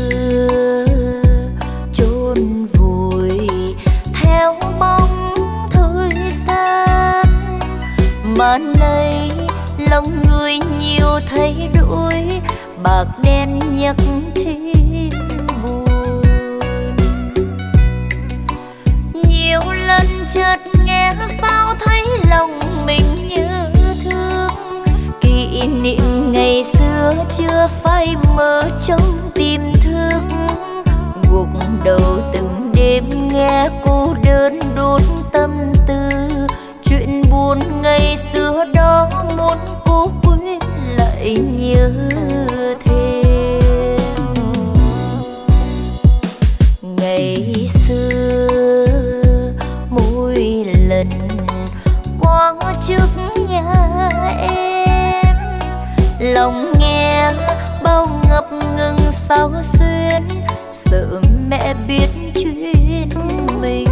xưa chôn vùi theo bóng thời gian, mà nay lòng người nhiều thay đổi, bạc đen nhắc thêm buồn. Nhiều lần chợt nghe sao thấy lòng mình nhớ thương, kỷ niệm ngày xưa chưa phai mờ trong tim thức. Gục đầu từng đêm nghe cô đơn đốt tâm tư, chuyện buồn ngày xưa đó muốn cô quên lại nhớ thêm. Ngày xưa mỗi lần qua trước nhà em, lòng nghe bao ngập ngừng sao xuyên, sợ mẹ biết chuyện mình.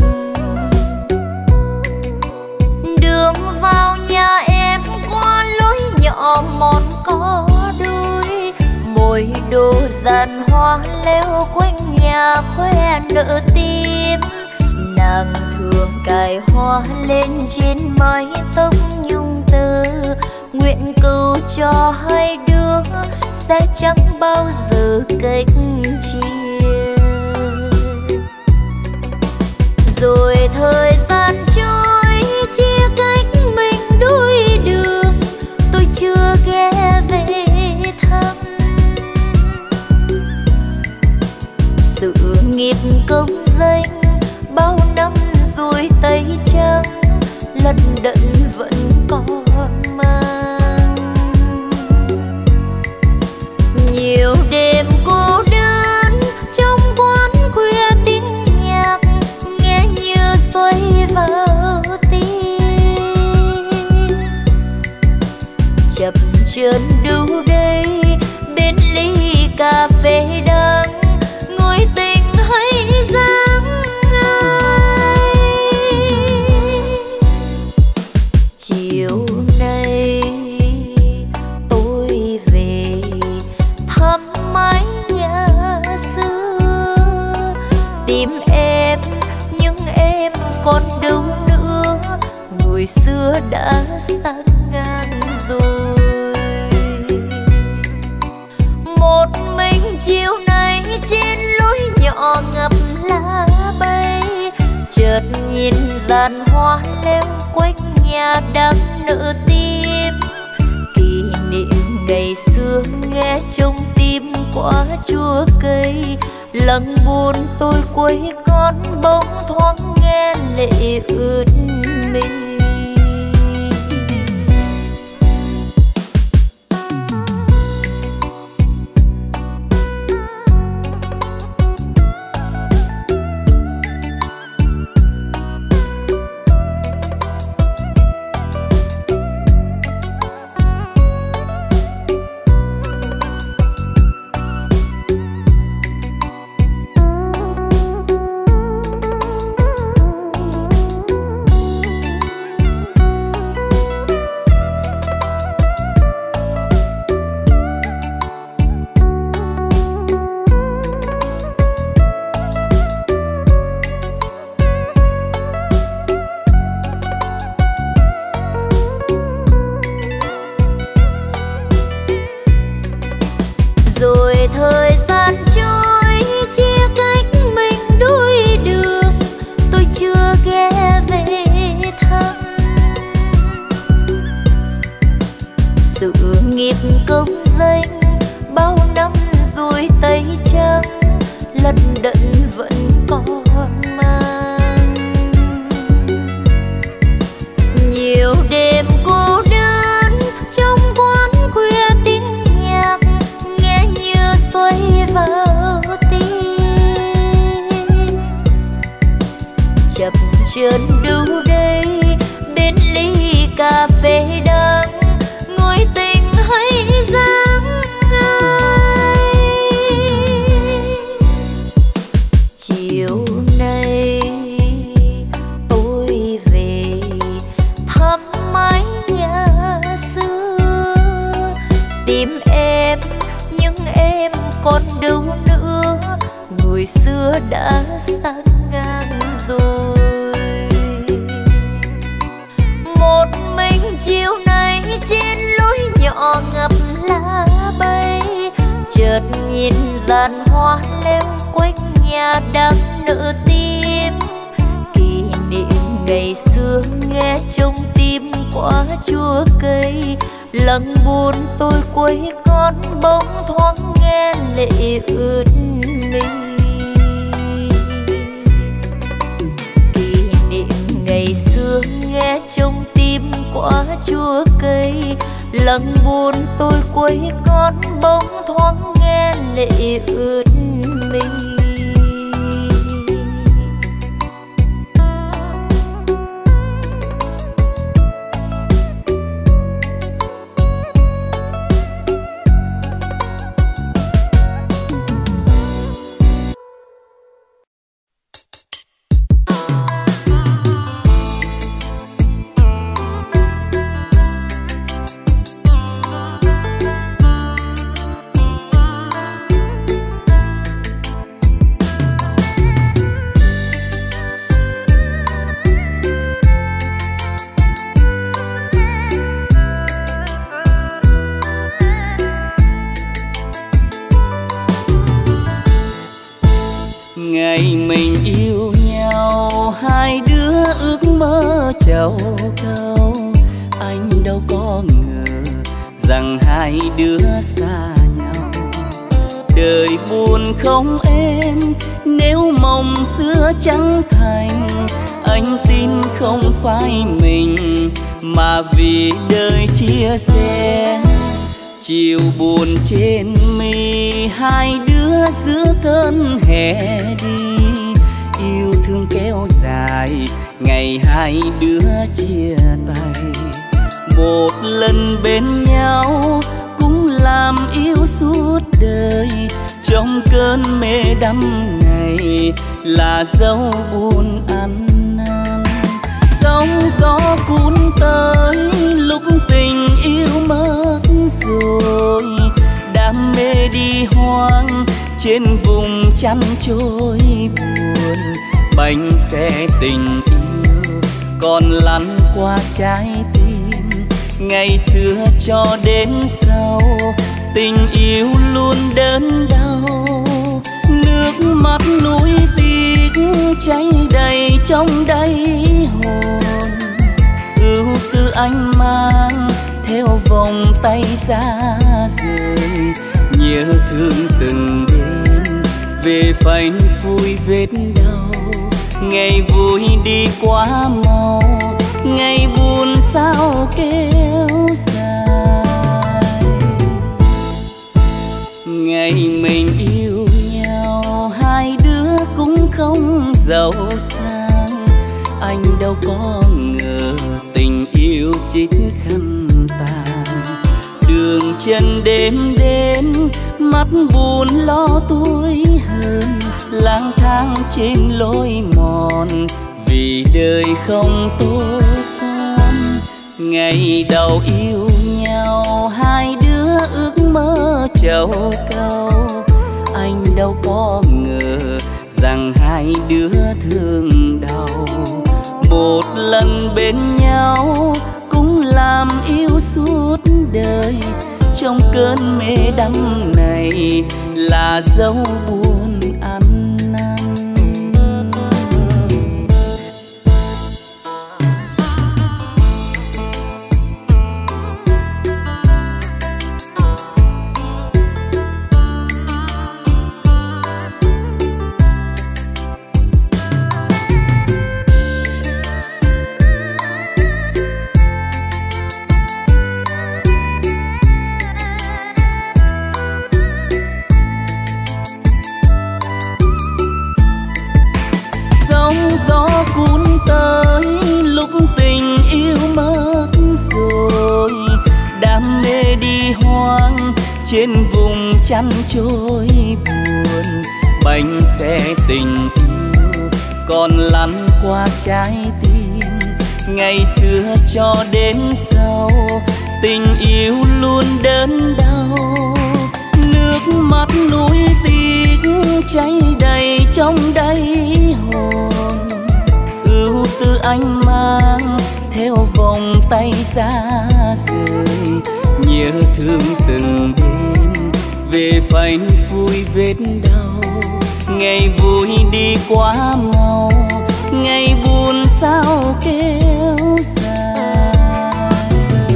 Đường vào nhà em qua lối nhỏ mòn có đôi, mỗi đồ dàn hoa leo quanh nhà khoe nở tim. Nàng thường cài hoa lên trên mái tóc nhung tơ, nguyện cầu cho hai đứa sẽ chẳng bao giờ cách chia. Rồi thời gian trôi chia cách mình đôi đường, tôi chưa ghé về thăm. Sự nghiệp công danh bao năm rồi tay trắng, lận đận vẫn còn mang. Nhiều đêm cô đơn trong quán khuya tiếng nhạc, nghe như xoay vào tim. Chập chờn đâu đây bên ly cà phê đắng, ngồi tình hay dáng ai. Chiều nay tôi về thăm mái nhà xưa, tìm em nhưng em còn đâu nữa, người xưa đã sang ngang rồi. Một mình chiều nay trên lối nhỏ ngập lá bay, chợt nhìn dàn hoa leo quanh nhà đang nở tim. Kỷ niệm ngày xưa nghe trong tim quá chua cay, lặng buồn tôi quay con bỗng thoáng nghe lệ ướt mình. Rồi thời gian trôi chia cách mình đôi đường, tôi chưa ghé về thăm. Sự nghiệp công danh bao năm rồi tay trắng, lận đận vẫn còn mang. Nhiều đêm cô đơn trong quán khuya tiếng nhạc, nghe như xoay vào tim. Chập chờn đâu đây bên ly cà phê đắng, ngồi tình hay dáng ai. Chiều nay tôi về thăm mái nhà xưa, tìm em nhưng em còn đâu nữa, người xưa đã sang ngang rồi. Một mình chiều nay trên lối nhỏ ngập lá bay, chợt nhìn dàn hoa leo quanh nhà đang nở tim. Kỷ niệm ngày xưa nghe trong tim qua chua cây, lặng buồn tôi quay con bóng thoáng nghe lệ ướt mi. Kỷ niệm ngày xưa nghe trong tim qua chua cây, lặng buồn tôi quay con bóng thoáng nghe lệ ướt mi. Ngày mình yêu nhau, hai đứa ước mơ trầu câu. Anh đâu có ngờ rằng hai đứa xa nhau. Đời buồn không êm nếu mộng xưa chẳng thành. Anh tin không phải mình mà vì đời chia sẻ. Chiều buồn trên mi, hai đứa giữa cơn hè đi. Yêu thương kéo dài, ngày hai đứa chia tay. Một lần bên nhau cũng làm yêu suốt đời. Trong cơn mê đắm này là dấu buồn ăn năn. Sóng gió cuốn tới lúc tình yêu mất rồi. Đam mê đi hoang trên vùng chăn trôi buồn. Bánh xe tình yêu còn lăn qua trái tim. Ngày xưa cho đến sau tình yêu luôn đớn đau. Nước mắt nuối tiếc cháy đầy trong đáy hồn. Ưu tư anh mang theo vòng tay xa rời. Nhớ thương từng đêm về phanh phui vết đau. Ngày vui đi quá mau, ngày buồn sao kéo dài. Ngày mình yêu nhau, hai đứa cũng không giàu sang. Anh đâu có ngờ tình yêu chích khăn tàn. Đường chân đêm đến, mắt buồn lo tuổi hơn. Lang thang trên lối mòn vì đời không tô son. Ngày đầu yêu nhau, hai đứa ước mơ trầu câu. Anh đâu có ngờ rằng hai đứa thương đau. Một lần bên nhau cũng làm yêu suốt đời. Trong cơn mê đắm này là dấu buồn ăn năn. Gió cuốn tới lúc tình yêu mất rồi. Đam mê đi hoang trên vùng chăn trôi buồn. Bánh xe tình yêu còn lăn qua trái tim. Ngày xưa cho đến sau tình yêu luôn đớn đau. Nước mắt nuối tiếc cháy đầy trong đáy hồn. Ưu tư anh mang theo vòng tay xa rời, nhớ thương từng đêm về phanh phui vết đau. Ngày vui đi quá mau, ngày buồn sao kéo dài.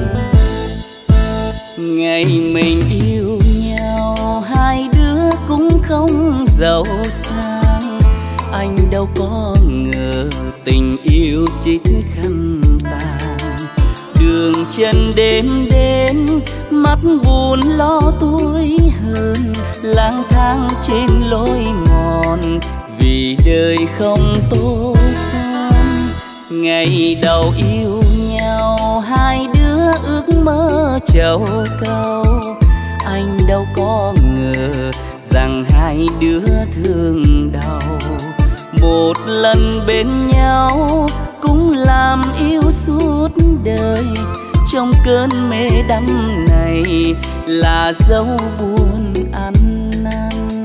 Ngày mình yêu nhau hai đứa cũng không giàu sang, anh đâu có ngờ tình yêu chít khăn tàn. Đường chân đêm đến mắt buồn lo tuổi hơn, lang thang trên lối mòn vì đời không tô son. Ngày đầu yêu nhau hai đứa ước mơ trầu cầu, anh đâu có ngờ rằng hai đứa thương đau. Một lần bên nhau cũng làm yêu suốt đời, trong cơn mê đắm này là dấu buồn ăn năn.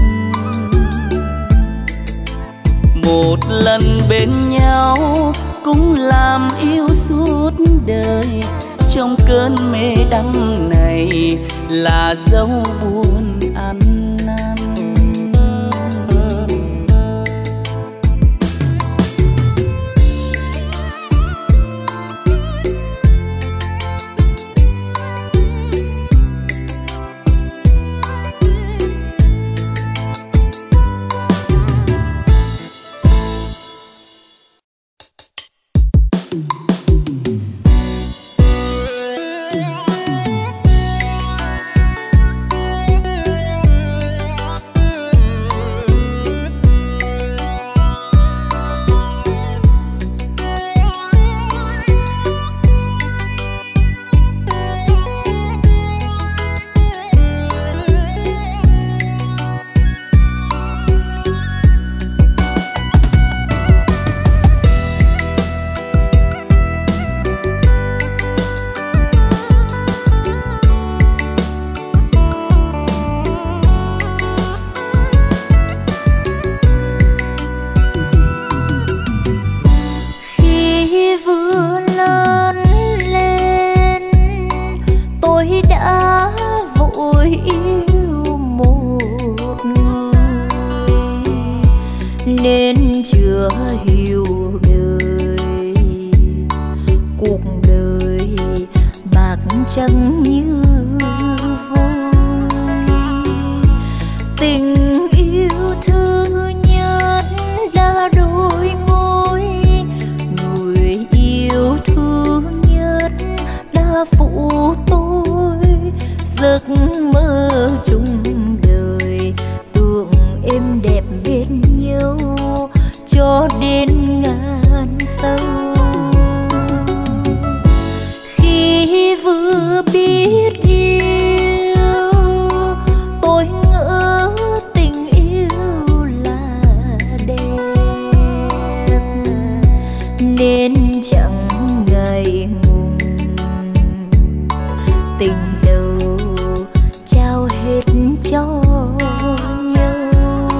Một lần bên nhau cũng làm yêu suốt đời, trong cơn mê đắm này là dấu buồn ăn năn. Nên chưa hiểu đời, cuộc đời bạc trắng như vôi. Tình yêu thứ nhất đã đôi môi, người yêu thứ nhất đã phụ tôi. Giấc mơ chung đời tưởng êm đẹp bên nhau cho đến ngàn sau. Khi vừa biết yêu tôi ngỡ tình yêu là đẹp, nên chẳng ngại ngùng tình đầu trao hết cho nhau.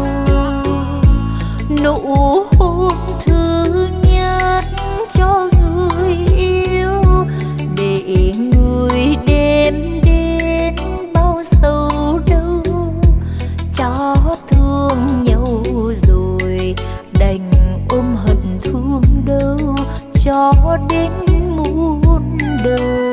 Nụ hôn thứ nhất cho người yêu để người đem đến bao sầu đau. Cho thương nhau rồi đành ôm hận thương đâu cho đến muôn đời.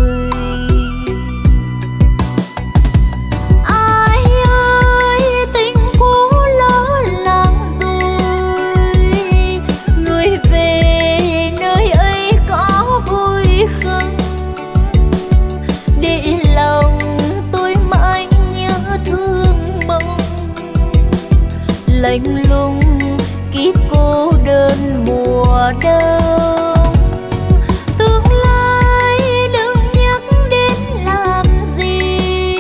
Lạnh lùng kiếp cô đơn mùa đông, tương lai đừng nhắc đến làm gì.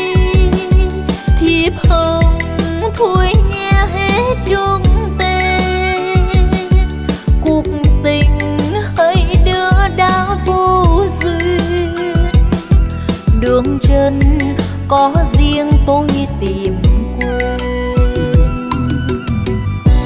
Thiệp hồng thôi nhé hết chung tên, cuộc tình hai đứa đã vô duyên. Đường chân có riêng tôi tìm quên.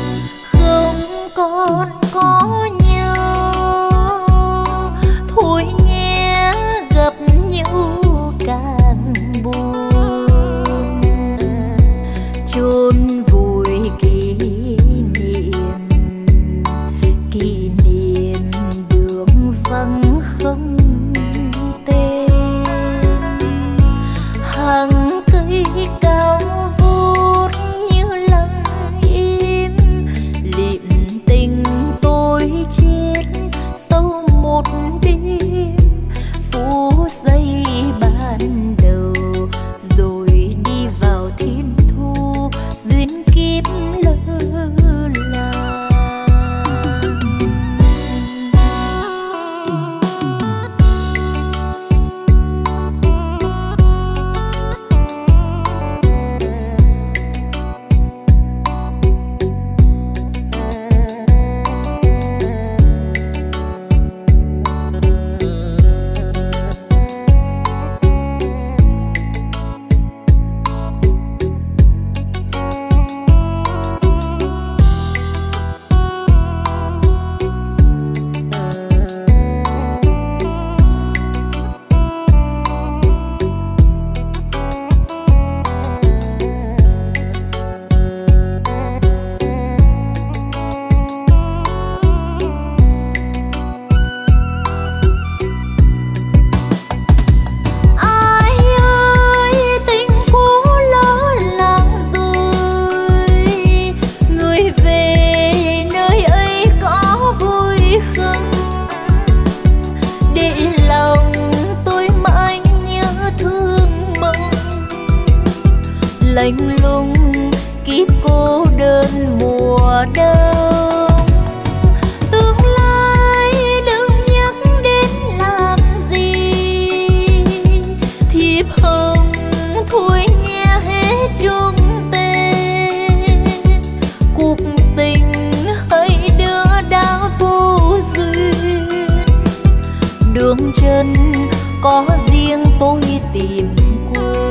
mùa đông. Tương lai đừng nhắc đến làm gì, thiệp hồng thôi nhé hết chung tên. Cuộc tình hay đưa đã vô duyên, đường chân có riêng tôi tìm quên.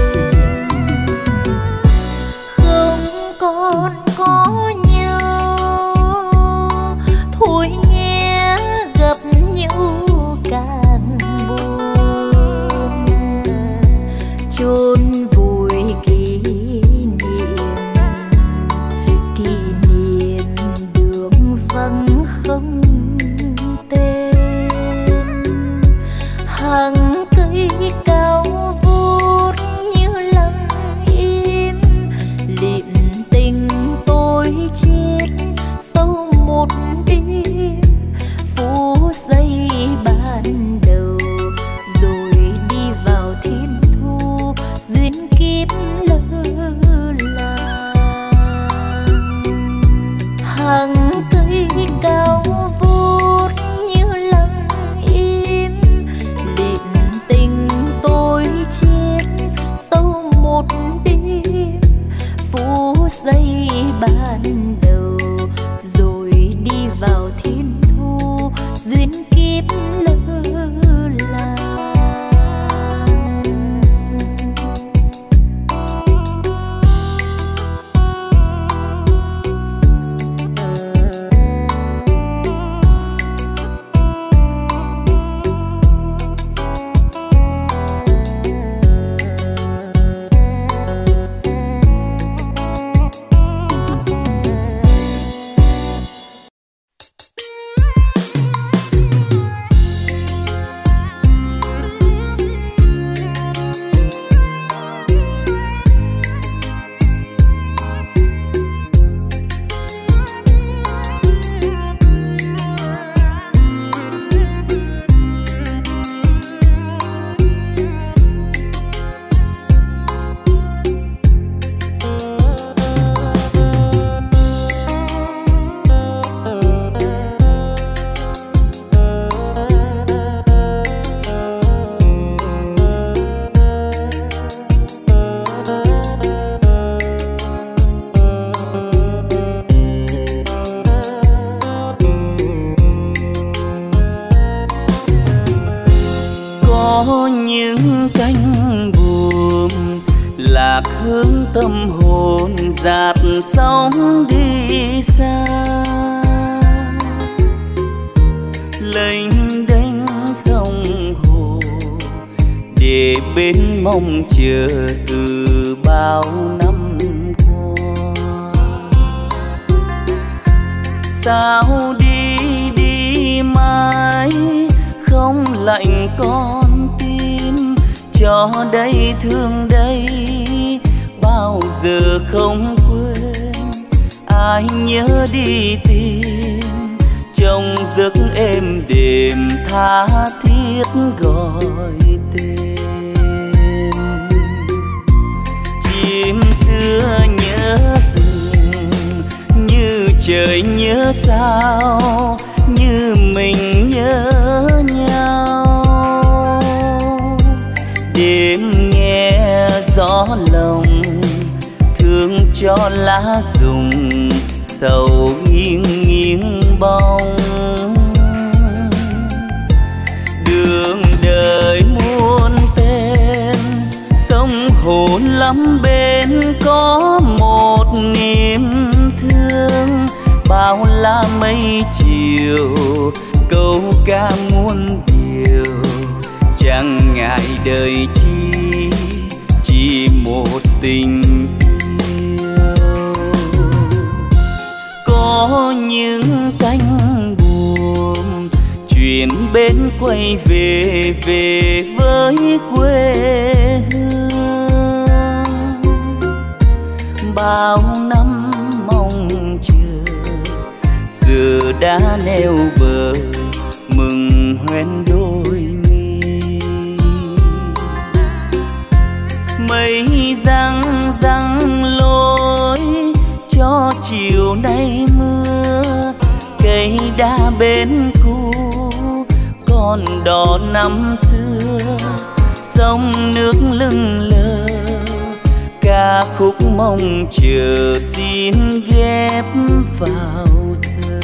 Không còn có nhau thôi nhé, gặp nhau càng buồn. Chôn vùi kỷ niệm đường vắng không tên. Hàng cây cao vút như lặng im, liệm tình tôi chết sau một đêm. Phút giây ban đầu rồi đi vào thiên thu, duyên kiếp lỡ làng. Hàng cây cao vút như lặng im, liệm tình tôi chết sau một đêm. Phút giây ban đầu rồi đi vào thiên thu, duyên kiếp lỡ làng. Có những cánh buồm lạc hướng tâm hồn, dạt sóng đi xa. Lênh đênh sông hồ để bên mong chờ từ bao năm qua. Sao đi đi mãi không lạnh con tim, cho đây thương đây bao giờ không quên. Ai nhớ đi tìm trong giấc êm đềm, tha thiết gọi tên. Chim xưa nhớ rừng như trời nhớ sao, như mình nhớ nhau. Đêm nghe gió lòng thương cho lá rụng, sầu nghiêng nghiêng bóng. Đường đời muôn tên, sông hồ lắm bên có một niềm thương. Bao la mây chiều câu ca muôn điều, chẳng ngại đời chi chỉ một tình yêu. Có những cánh buồm chuyện bên quay về về với quê hương. Bao năm mong chờ giờ đã neo bờ, mừng hoen đôi mi. Mây răng răng lối cho chiều chiều nay mưa, cây đa bên cũ còn đỏ năm xưa, sông nước lưng lờ, ca khúc mong chờ xin ghép vào thơ.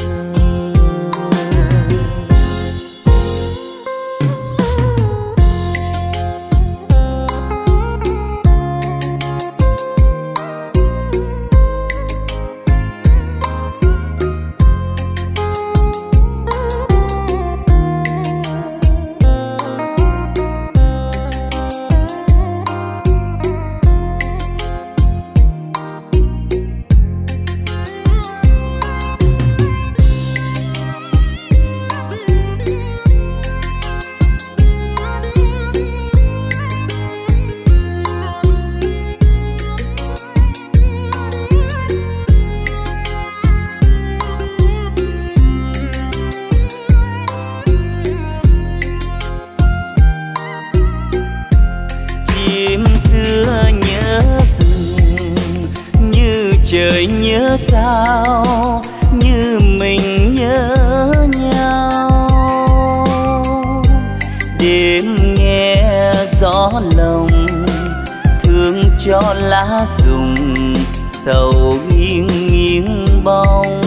Trời nhớ sao như mình nhớ nhau, đêm nghe gió lồng thương cho lá rụng sầu nghiêng nghiêng bóng.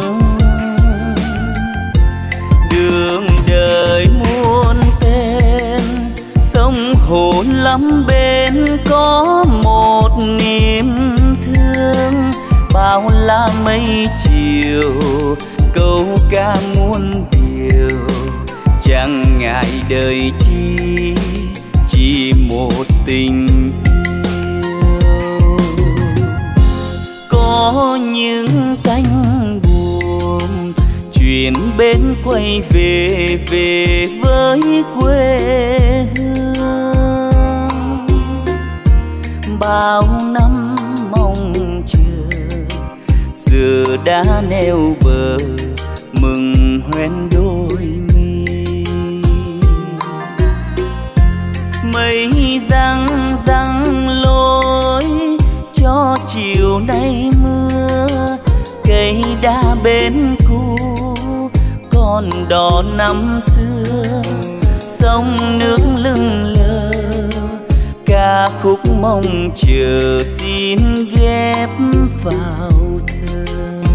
Đường đời muôn tên, sông hồ lắm bên có một niềm thương. Bao la mây chiều câu ca muôn điều, chẳng ngại đời chi chỉ một tình yêu. Có những cánh buồm chuyển bên quay về về với quê hương. Bao năm mong giờ đã neo bờ mừng hoen đôi mi. Mây răng răng lối cho chiều nay mưa, cây đa bên cũ còn đỏ năm xưa, sông nước lưng lờ, ca khúc mong chờ xin ghép vào thơ.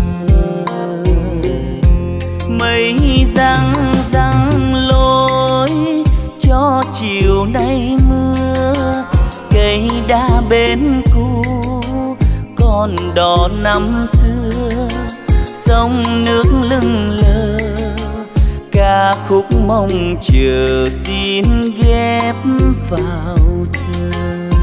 Mây răng răng lối cho chiều nay mưa, cây đa bên cũ còn đỏ năm xưa, sông nước lưng lờ, ca khúc mong chờ xin ghép vào thơ.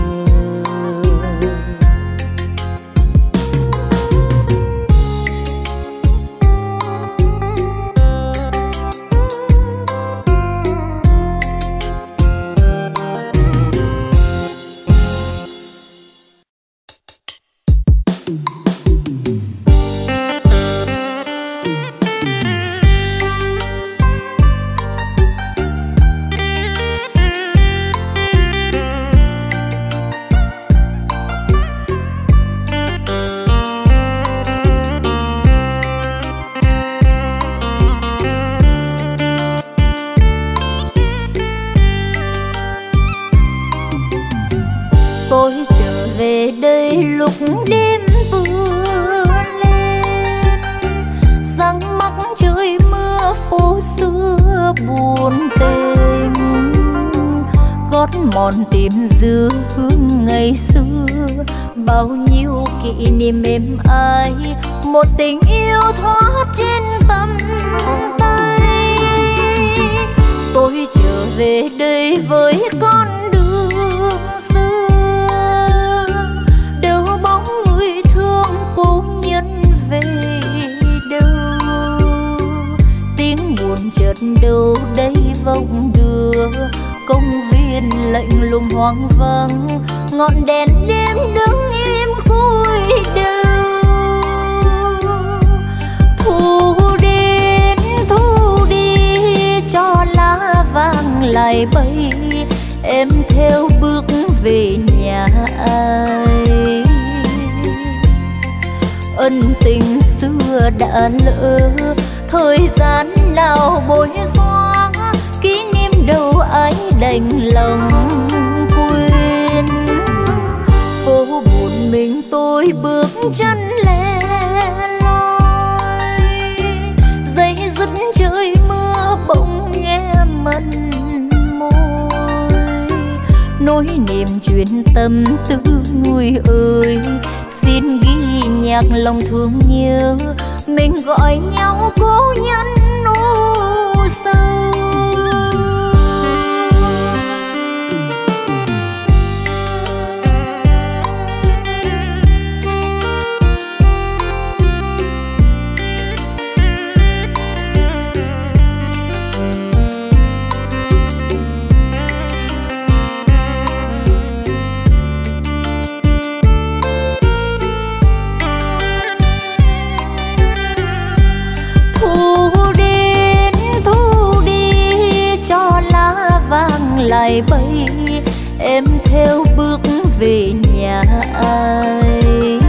mòn tìm dư hương ngày xưa, bao nhiêu kỷ niệm êm ái, một tình yêu thoát trên tầm tay. Tôi trở về đây với con đường xưa, đâu bóng người thương cố nhân về đâu, tiếng buồn chợt đâu đây vọng đưa. Công viên lạnh lùng hoang vắng, ngọn đèn đêm đứng im cúi đầu. Thu đến thu đi cho lá vàng lại bay, em theo bước về nhà ai. ân tình xưa đã lỡ, thời gian nào bối xóa, kỷ niệm đâu ai đành lòng quên. Phố buồn mình tôi bước chân lẻ loi, dây dứt trời mưa bỗng nghe mặn môi, nỗi niềm chuyện tâm tư người ơi. Xin ghi nhạc lòng thương nhớ, mình gọi nhau cố nhân u sầu. Lại bay em theo bước về nhà ai,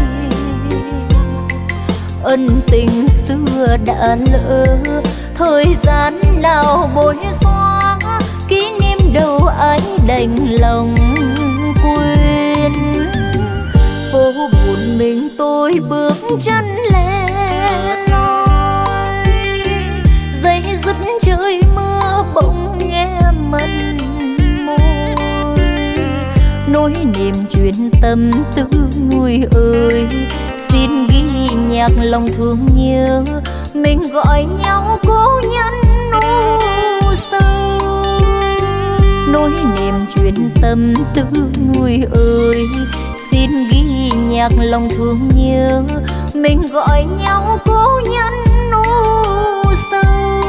ân tình xưa đã lỡ, thời gian nào bối xóa, kỷ niệm đâu ai đành lòng quên. Phố buồn mình tôi bước chân lẻ loi, dây dứt trời mưa bỗng nghe mặn, nỗi niềm chuyện tâm tư người ơi. Xin ghi nhạc lòng thương nhớ, mình gọi nhau cố nhân u sầu. Nỗi niềm chuyện tâm tư người ơi. Xin ghi nhạc lòng thương nhớ, mình gọi nhau cố nhân u sầu.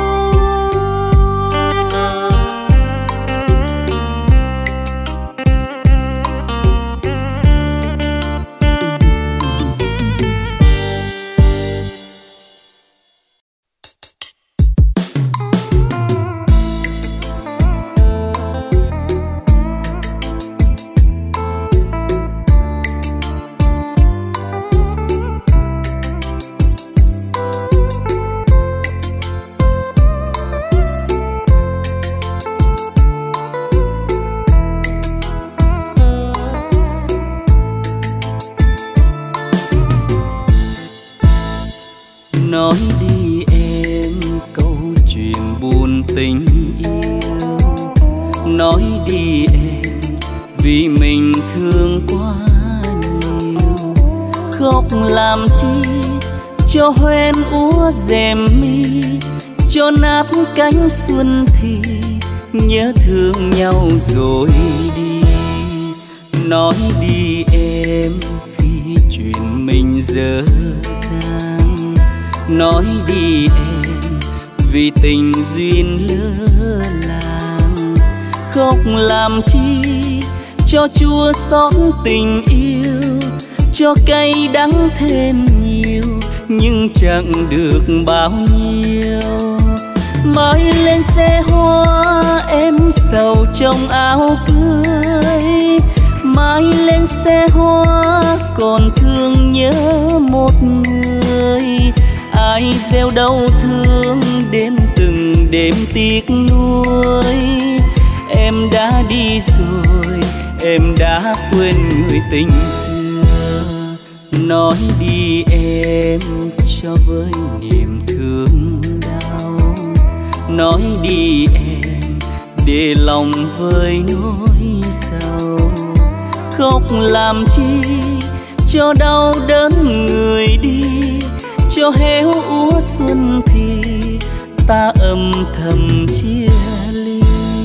Nói đi em câu chuyện buồn tình yêu, nói đi em vì mình thương quá nhiều. Khóc làm chi cho hoen úa rèm mi, cho nát cánh xuân thì nhớ thương nhau rồi đi. Nói đi em khi chuyện mình dở dang, nói đi em vì tình duyên lỡ làng. Khóc làm chi cho chua xót tình yêu, cho cay đắng thêm nhiều nhưng chẳng được bao nhiêu. Mới lên xe hoa em sầu trong áo cưới, mai lên xe hoa còn thương nhớ một người. Ai gieo đau thương đêm từng đêm tiếc nuối. Em đã đi rồi, em đã quên người tình xưa. Nói đi em cho với niềm thương đau, nói đi em để lòng vơi nỗi sầu. Khóc làm chi cho đau đớn người đi, cho héo úa xuân thì ta âm thầm chia ly.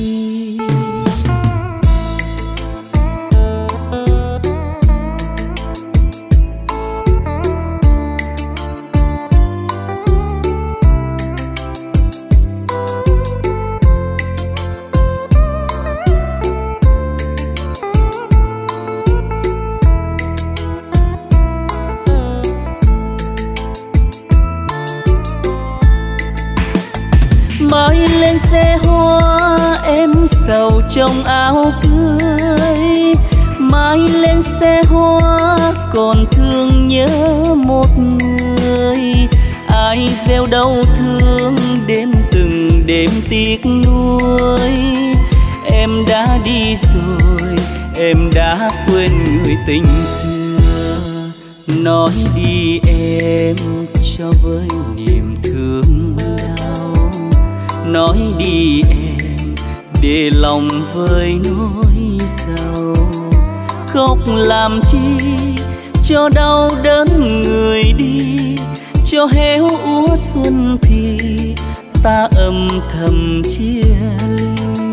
Mới lên xe hoa em sầu trong áo cưới, mai lên xe hoa còn thương nhớ một người. đau thương đêm từng đêm tiếc nuối. Em đã đi rồi, em đã quên người tình xưa. Nói đi em cho với niềm thương đau. Nói đi em để lòng vơi nỗi sầu. Khóc làm chi cho đau đớn người đi, cho héo úa xuân thì ta âm thầm chia ly.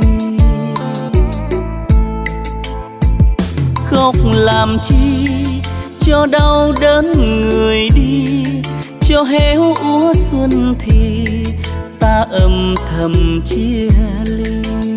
Khóc làm chi cho đau đớn người đi, cho héo úa xuân thì ta âm thầm chia ly.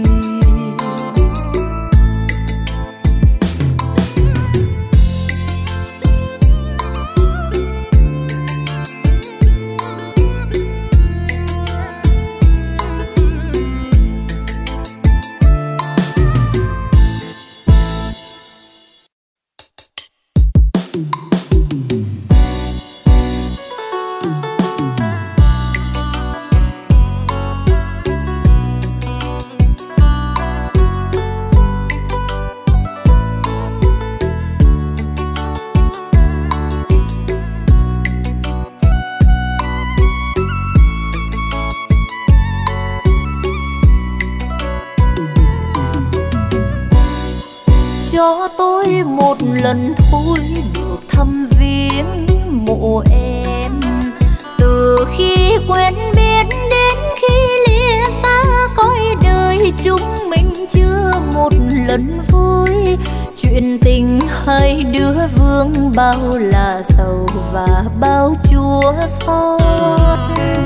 Cho tôi một lần thôi được thăm viếng mộ em. Từ khi quen biết đến khi lìa xa cõi đời, chúng mình chưa một lần vui. Chuyện tình hai đứa vương bao là sầu và bao chua xót.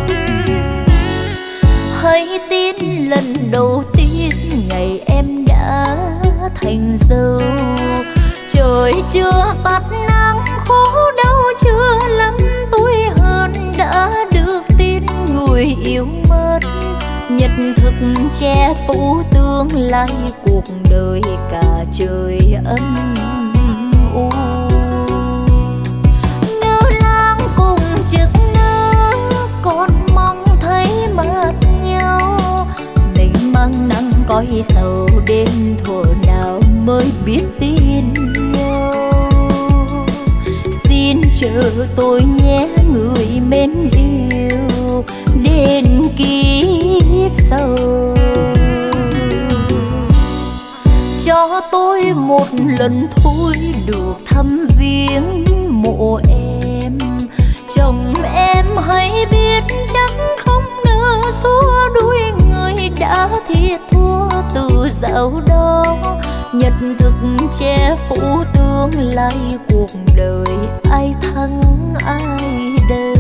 Hãy tin lần đầu tiên ngày em đã thành dâu. Trời chưa tắt nắng, khổ đau chưa lắm tuổi hơn, đã được tin người yêu mất. Nhật thực che phủ tương lai cuộc đời cả trời âm u. Ngỡ lang cùng chực nơ, còn mong thấy mặt nhau. Mình mang nắng cõi sầu đến thuở nào mới biết tin nhau. Xin chờ tôi nhé người mến yêu, đến kiếp sau. Cho tôi một lần thôi được thăm viếng mộ em. Chồng em hãy biết chắc không nỡ xua đuổi người đã thiệt thua từ dạo đó. Nhật thực che phủ tương lai cuộc đời, ai thắng ai đây.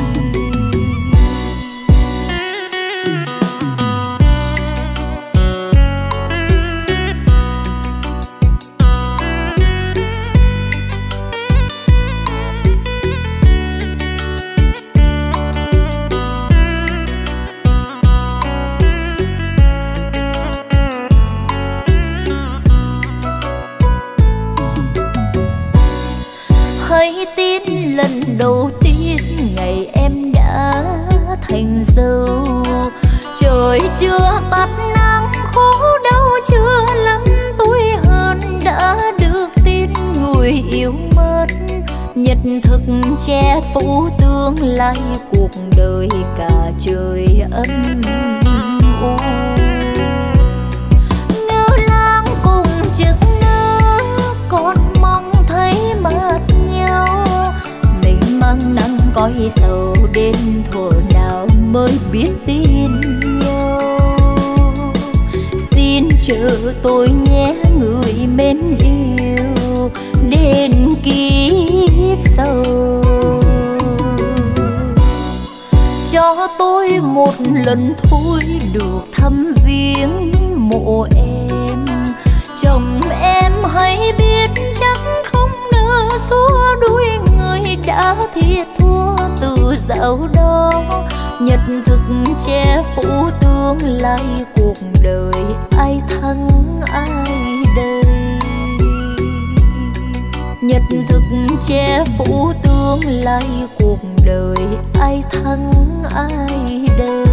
Hãy tin lần đầu tiên ngày em đã thành dâu. Trời chưa tắt nắng, khổ đau chưa lắm tuổi hơn, đã được tin người yêu mất. Nhật thực che phủ tương lai cuộc đời cả trời âm u. Ngỡ lang cùng chực nơ, còn mong thấy mặt nhau. Mình mang nắng cõi sầu đến thuở nào mới biết tin nhau. Xin chờ tôi nhé người mến yêu, đến kiếp sau. Cho tôi một lần thôi được thăm viếng mộ em. Chồng em hãy biết chắc không nỡ xua đuổi người đã thiệt thua từ dạo đó. Nhật thực che phủ tương lai cuộc đời, ai thắng ai đây. nhật thực che phủ tương lai cuộc đời, ai thắng ai đây.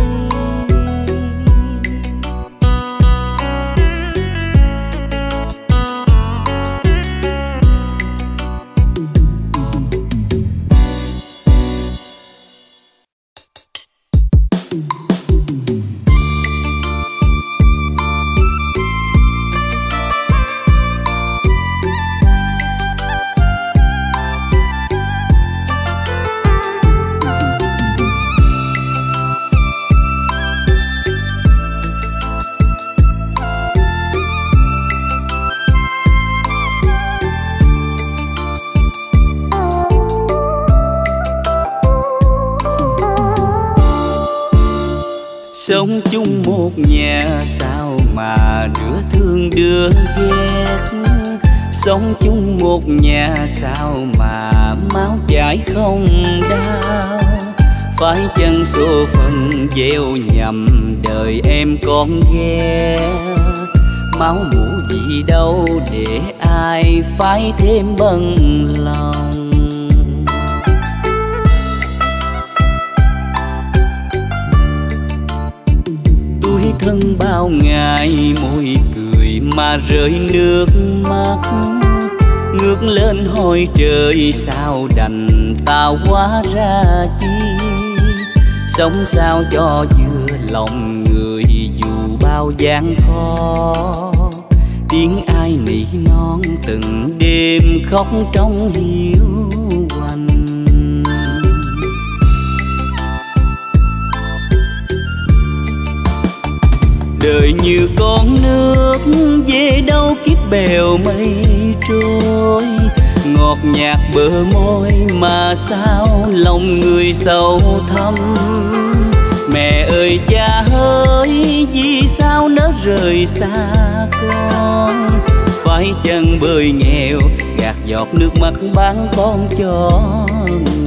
Sống chung một nhà sao mà đứa thương đứa ghét, sống chung một nhà sao mà máu chảy không đau. Phải chăng số phận gieo nhầm đời em con ghe, máu mủ gì đâu để ai phải thêm bận lòng. Thân bao ngày môi cười mà rơi nước mắt, ngước lên hỏi trời sao đành ta hóa ra chi. Sống sao cho vừa lòng người dù bao gian khó, tiếng ai nỉ non từng đêm khóc trong hiu quạnh. Đời như con nước về đâu kiếp bèo mây trôi, ngọt nhạt bờ môi mà sao lòng người sâu thẳm. Mẹ ơi cha ơi vì sao nỡ rời xa con, phải chăng bơi nghèo gạt giọt nước mắt bán con cho người.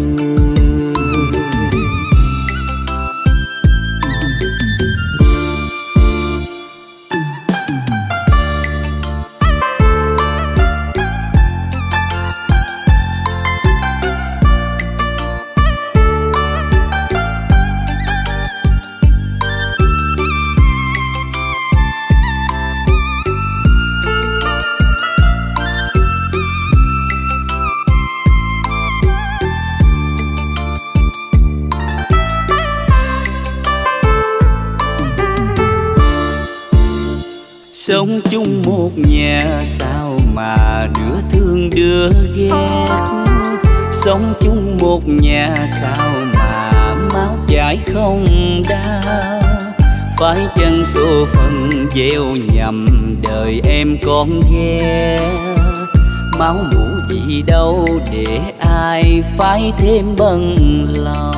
Sống chung một nhà sao mà đứa thương đứa ghét, sống chung một nhà sao mà máu chảy không đau. Phải chăng số phận gieo nhầm đời em con ghe, máu mủ gì đâu để ai phải thêm bận lòng.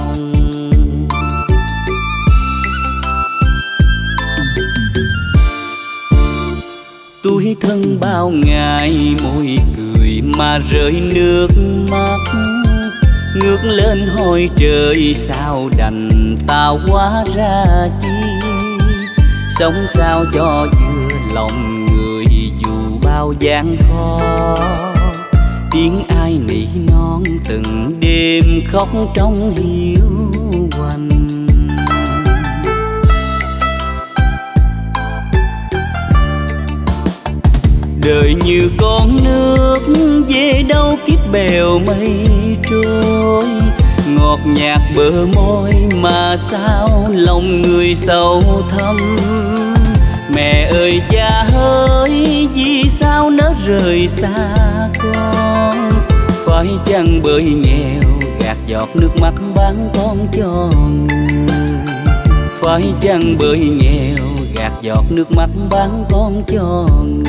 Tuổi thân bao ngày môi cười mà rơi nước mắt, ngước lên hỏi trời sao đành ta hóa ra chi. Sống sao cho vừa lòng người dù bao gian khó, tiếng ai nỉ non từng đêm khóc trong hiu quạnh. Đời như con nước về đâu kiếp bèo mây trôi, ngọt nhạt bờ môi mà sao lòng người sâu thẳm. Mẹ ơi cha ơi vì sao nỡ rời xa con, phải chăng bơi nghèo gạt giọt nước mắt bán con cho người. Phải chăng bơi nghèo gạt giọt nước mắt bán con cho người.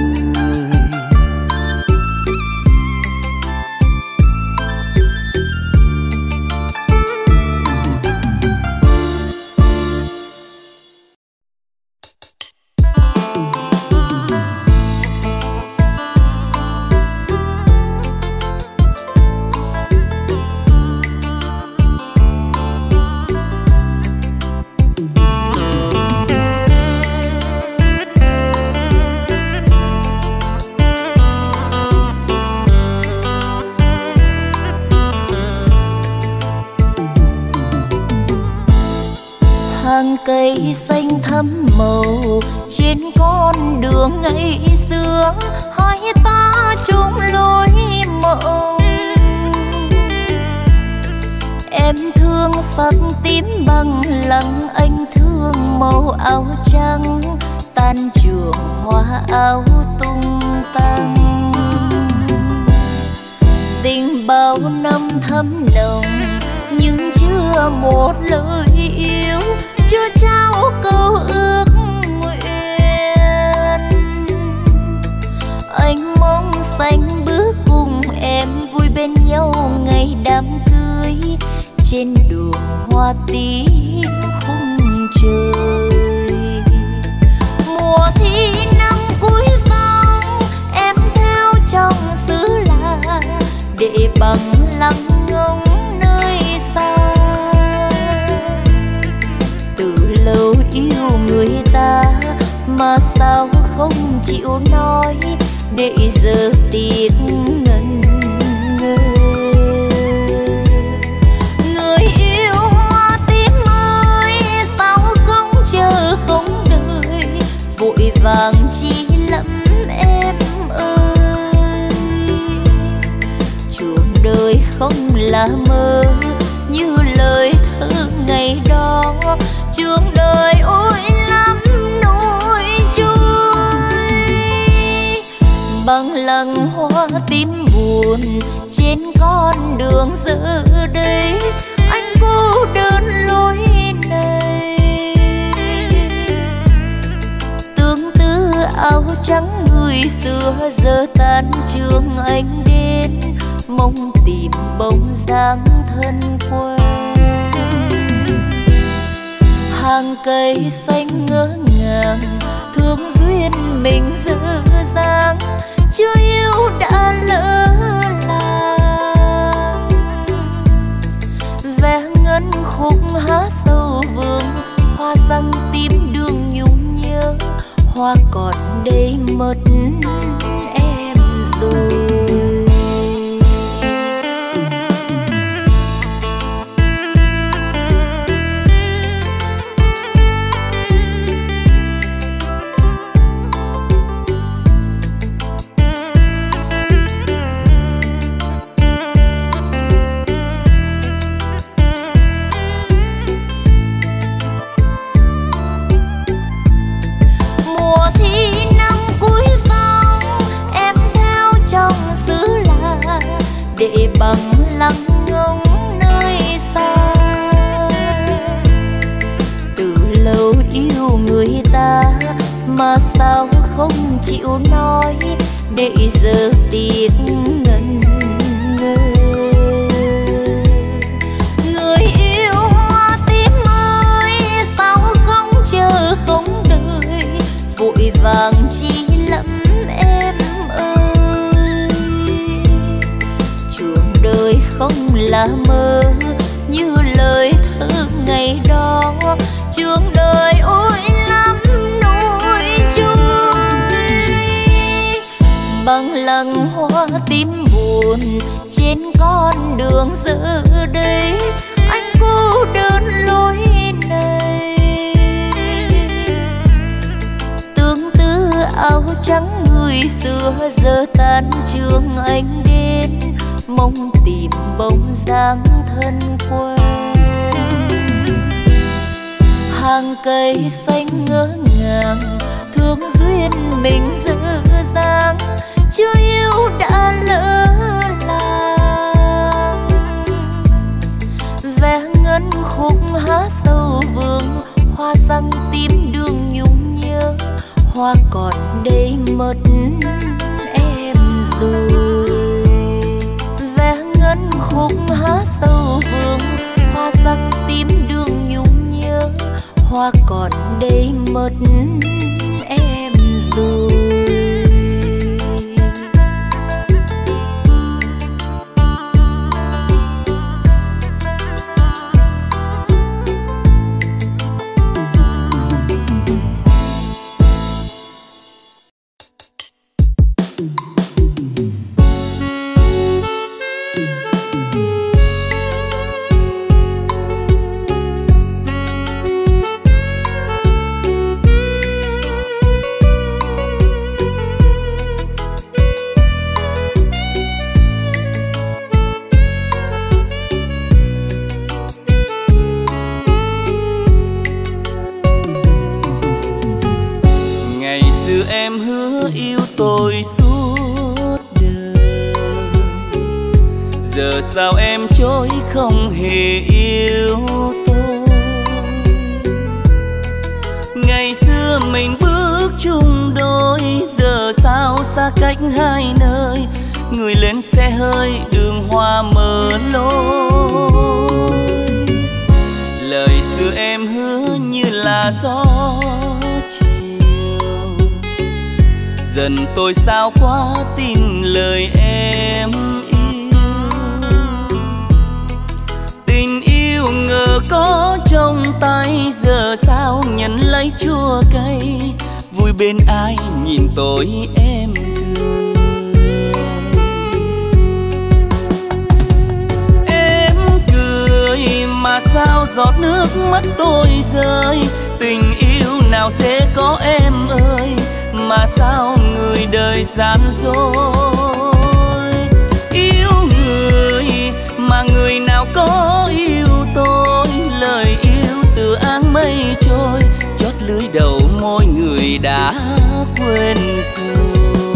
hàng cây xanh thắm màu trên con đường ngày xưa, hai ta chung lối mộng. Em thương sắc tím bằng lăng, anh thương màu áo trắng, tan trường hoa áo tung tăng. Tình bao năm thắm nồng nhưng chưa một lời yêu, chưa trao câu ước nguyện. Anh mong xanh bước cùng em vui bên nhau ngày đám cưới, trên đường hoa tím khung trời. Mùa thi năm cuối sông em theo trong xứ lạ, để bằng lăng ngóng nơi xa. Từ lâu yêu người ta mà sao không chịu nói, để giờ tiếc ngần ngơ. Người yêu hoa tím ơi, sao không chờ không đợi, vội vàng chi lắm em ơi. Chuông đời không là mơ như lời thơ ngày đó, chuông đời ôi lắm nỗi trôi. Bằng lăng hoa tím buồn trên con đường giờ đây, anh cô đơn lối này. Tương tư áo trắng người xưa giờ tan trường anh đến, mong tìm bóng dáng thân quen. Hàng cây xanh ngỡ ngàng thương duyên mình dở dang, chưa yêu đã lỡ làng. Ve ngân khúc hát sâu vương, hoa răng tím đường nhung nhớ, hoa còn đây mất em rồi. Để bằng lăng ngóng nơi xa. Từ lâu yêu người ta mà sao không chịu nói, để giờ tiếc ngần ngơ. Người yêu hoa tím ơi, sao không chờ không đợi, vội vàng chi lắm em ơi. Chuông đời không là mơ như lời thơ ngày đó, chuông đời ôi lắm nỗi trôi. Bằng lăng hoa tím buồn trên con đường giờ đây, anh cô đơn lối này. Tương tư áo trắng người xưa giờ tan trường anh đến, mong tìm bóng dáng thân quen. Hàng cây xanh ngỡ ngàng thương duyên mình dở dang, chưa yêu đã lỡ làng. Ve ngân khúc hát sâu vương, hoa răng tím đường nhung nhớ, hoa còn đây mất em rồi. Ngân khúc hát sâu vương, hoa răng tím đường nhung nhớ, hoa còn đây mất em rồi. yêu tôi suốt đời. Giờ sao em chối không hề yêu tôi? Ngày xưa mình bước chung đôi, giờ sao xa cách hai nơi. Người lên xe hơi đường hoa mở lối. Lời xưa em hứa như là gió chiều, dần tôi sao quá tin lời em yêu. Tình yêu ngờ có trong tay, giờ sao nhận lấy chua cay. Vui bên ai nhìn tôi em cười. Em cười mà sao giọt nước mắt tôi rơi. Tình yêu nào dễ có em ơi, mà sao người đời gian dối. Yêu người mà người nào có yêu tôi. Lời yêu từ áng mây trôi, chót lưới đầu môi người đã quên rồi.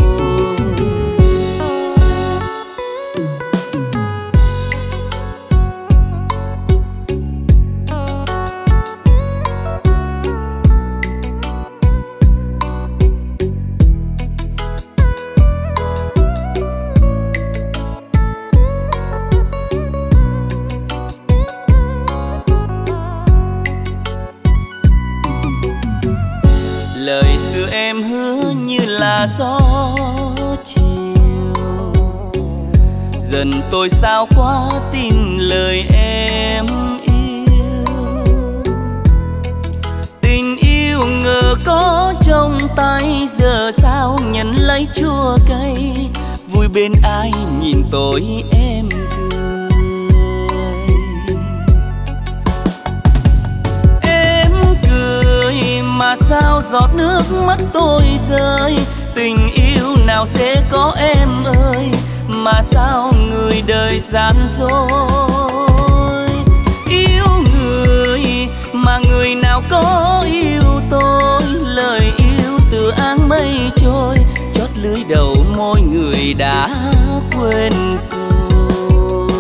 Lời xưa em hứa như là gió chiều, dần tôi sao quá tin lời em yêu. Tình yêu ngờ có trong tay, giờ sao nhận lấy chua cay. Vui bên ai nhìn tôi em cười. Em cười mà sao giọt nước mắt tôi rơi. Tình yêu nào sẽ có em ơi, mà sao người đời gian dối. Yêu người mà người nào có yêu tôi. Lời yêu từ áng mây trôi, chót lưới đầu môi người đã quên rồi.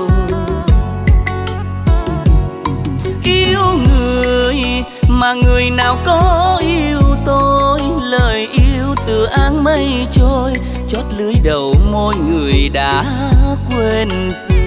Yêu người mà người nào có yêu tôi. Lời yêu từ áng mây trôi, chót lưới đầu môi người đã quên rồi.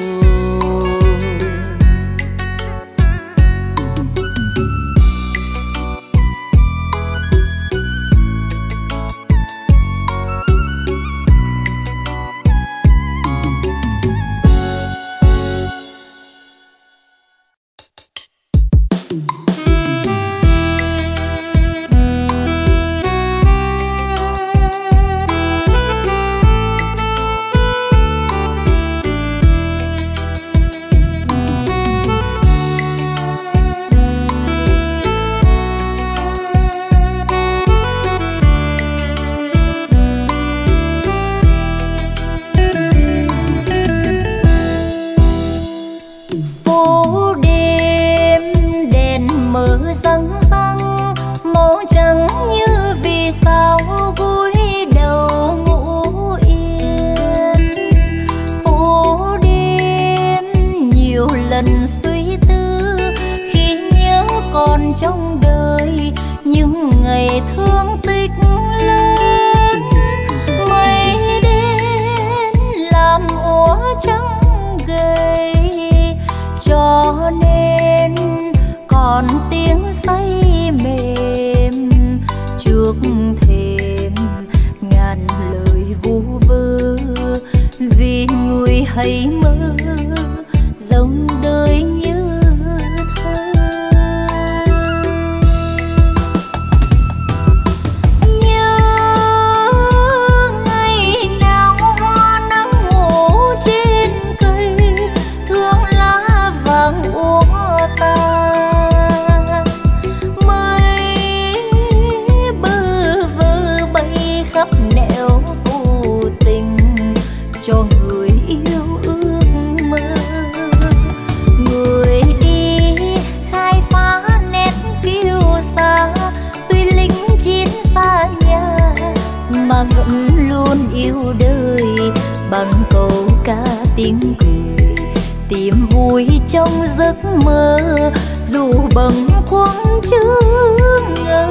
Trong đời những ngày thương tích lớn, mây đến làm úa trắng gầy, cho nên còn tiếng say mềm trước thềm ngàn lời vu vơ. Vì người hay mơ dòng đời như cho người yêu ước. trong giấc mơ dù bâng khuâng chưa ngờ.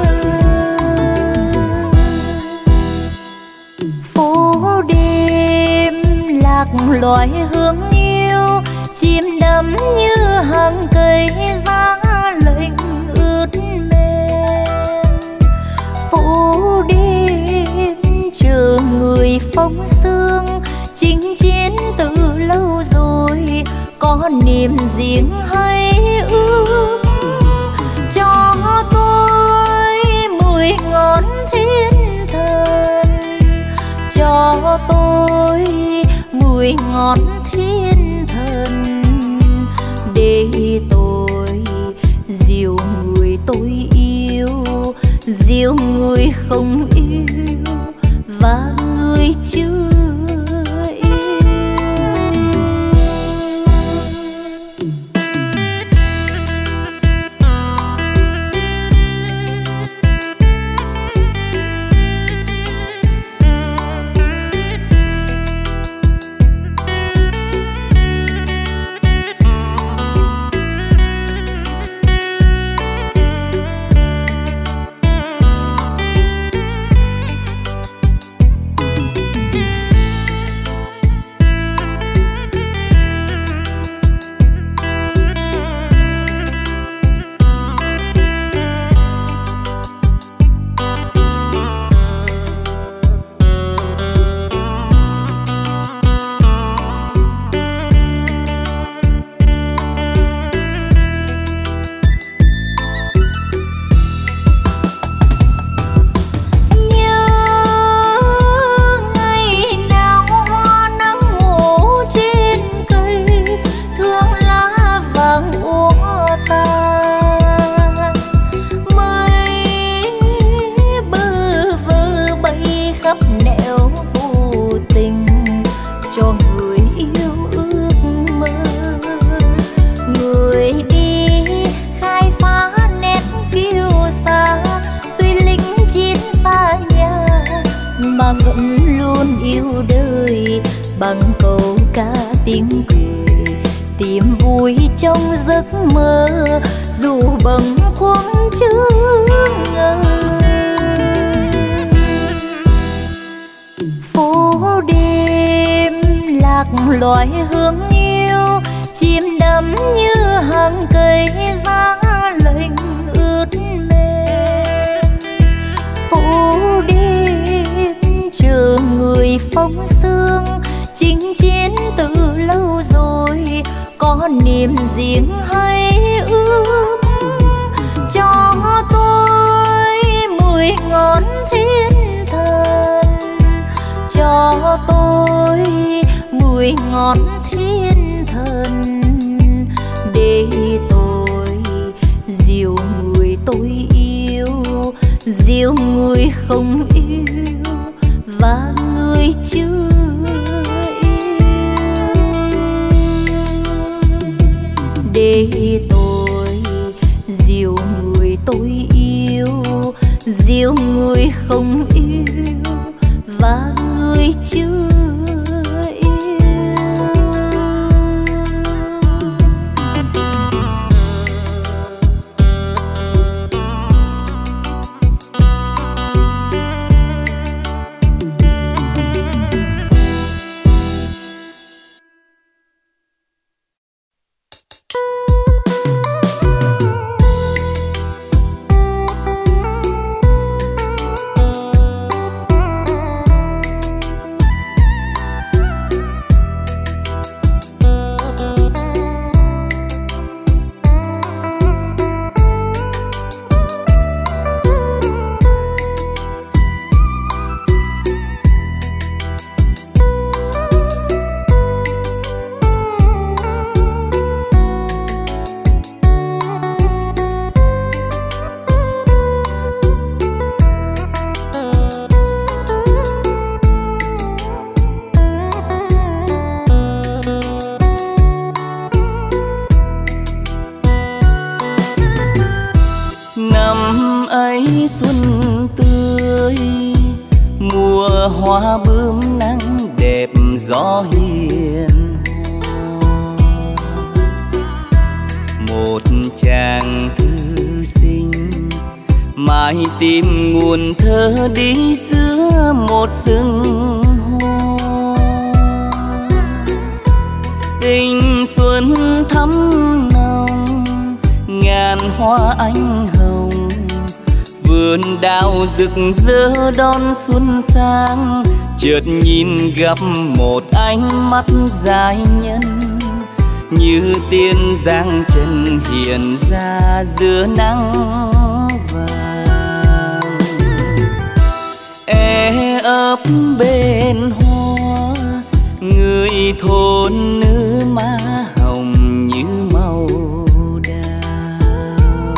Phố đêm lạc loài hương yêu, chìm đắm như hàng cây giá lạnh ướt mềm. Phố đêm chờ người phóng sương, chinh chiến từ lâu rồi, có niềm riêng hay ước cho tôi 10 ngón thiên thần, cho tôi 10 ngón thiên thần, để tôi dìu người tôi yêu, dìu người không yêu và người chưa. Bằng câu ca tiếng cười tìm vui trong giấc mơ dù bâng khuâng chưa ngờ. Phố đêm lạc loài hương yêu, chìm đắm như hàng cây giá lạnh ướt mềm. Phố đêm chờ người phóng sương, chinh chiến từ lâu rồi, có niềm riêng hay ước cho tôi 10 ngón thiên thần, cho tôi 10 ngón thiên thần, để tôi dìu người tôi yêu, dìu người không yêu và người chưa. Để tôi dìu người tôi yêu, dìu người không yêu và người chưa yêu. hoa bướm nắng đẹp gió hiền một chàng thư sinh, mãi tìm nguồn thơ đi giữa một rừng hoa. Tình xuân thắm nồng, ngàn hoa anh hồng, vườn đào rực rỡ đón xuân sang. Chợt nhìn gặp một ánh mắt giai nhân, như tiên giang chân hiện ra giữa nắng vàng. Ấp bên hoa, người thôn nữ má hồng như màu đào.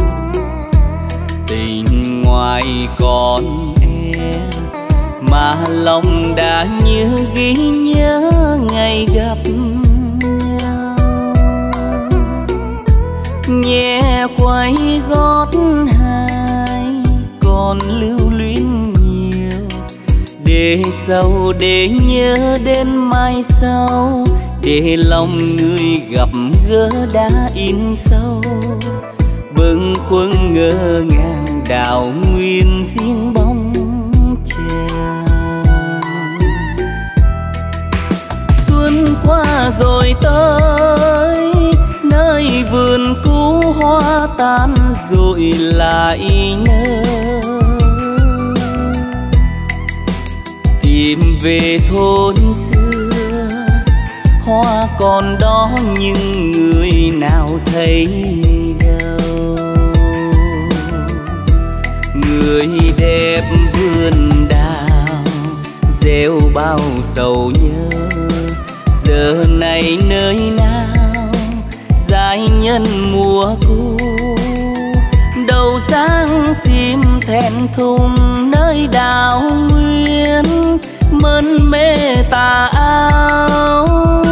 Tình ngoài còn mà lòng đã như ghi nhớ ngày gặp nhau. Nhẹ quay gót hai còn lưu luyến nhiều, để sau để nhớ đến mai sau, để lòng người gặp gỡ đã in sâu. Bâng khuâng ngỡ ngàng đào nguyên riêng bóng chèo. Xuân qua rồi tới, nơi vườn cũ hoa tan rồi lại nở. Tìm về thôn xưa, hoa còn đó nhưng người nào thấy đâu. Người đẹp vườn đào gieo bao sầu nhớ, giờ này nơi nào giai nhân mùa cũ. Đầu sáng sim thẹn thùng nơi đào nguyên, mơn mê tà áo.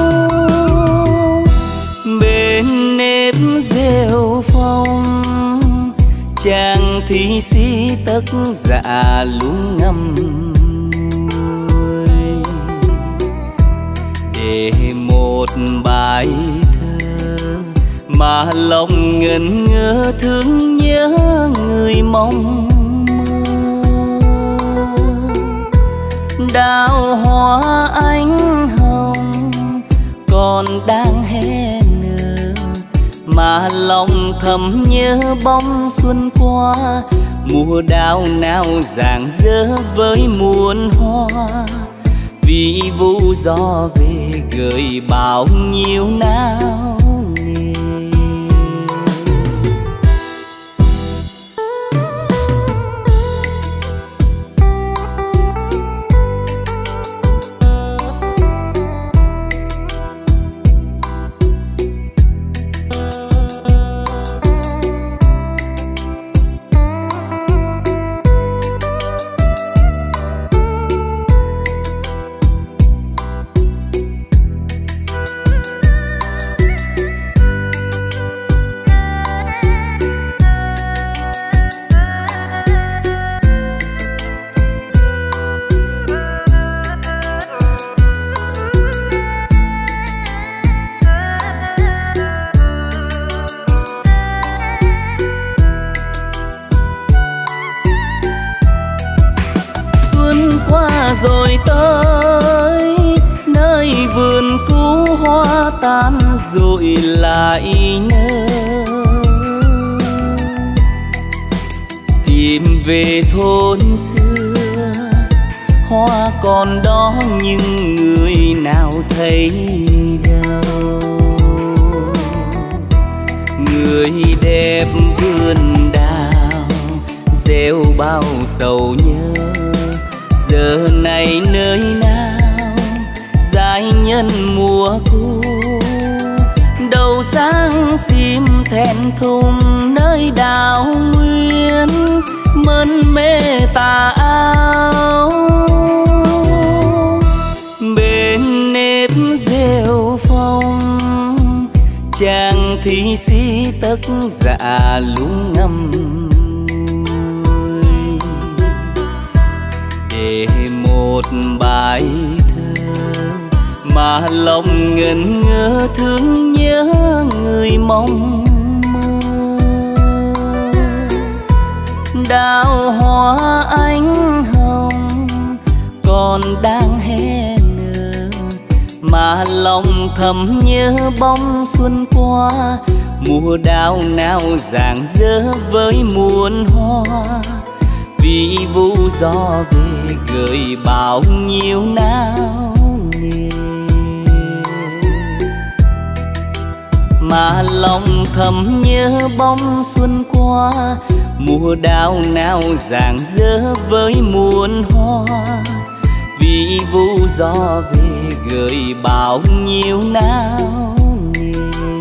Bên nếp rêu phong, chàng thi sĩ tất dạ lúng ngâm nuôi, để một bài thơ mà lòng ngẩn ngơ thương nhớ người mong mơ. Đào hoa ánh hồng còn đang hé nở, mà lòng thầm nhớ bóng xuân qua. Mùa đào nào rạng rỡ với muôn hoa, vì vu gió về gợi bao nhiêu nao nề. Rồi tới nơi vườn cũ hoa tan rồi lại nở. Tìm về thôn xưa, hoa còn đó nhưng người nào thấy đâu. Người đẹp vườn đào gieo bao sầu nhớ, giờ này nơi nào giai nhân mùa cũ. Đầu sáng sim thẹn thùng nơi đào nguyên, mơn mê tà áo. Bên nếp rêu phong, chàng thi sĩ tất dạ lúng ngâm nuôi, để một bài thơ mà lòng ngẩn ngơ thương nhớ người mong hoa ánh hồng còn đang hé nở, mà lòng thầm nhớ bóng xuân qua. Mùa đào nào rạng rỡ với muôn hoa, vì vu gió về gợi bao nhiêu nao nề. Mà lòng thầm nhớ bóng xuân qua, mùa đào nào rạng rỡ với muôn hoa, vì vu gió về gợi bao nhiêu nao nề.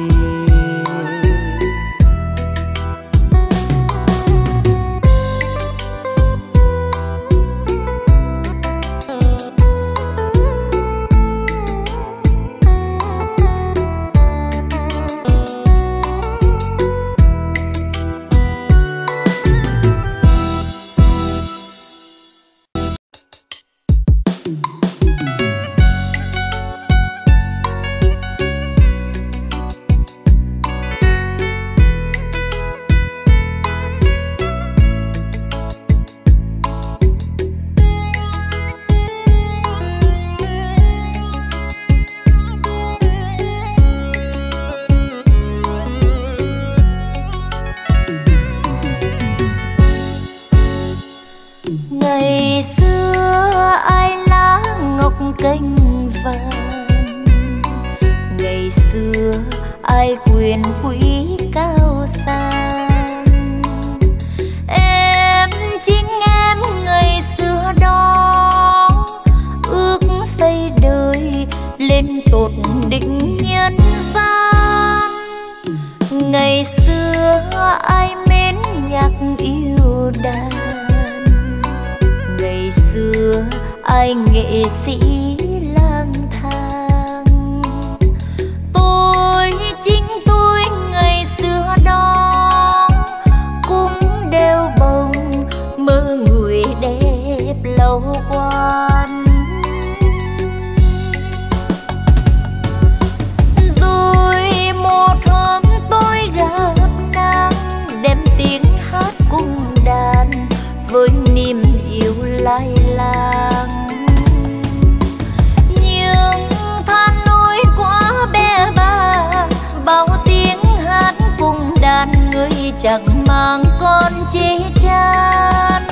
Chẳng mang con chế chan,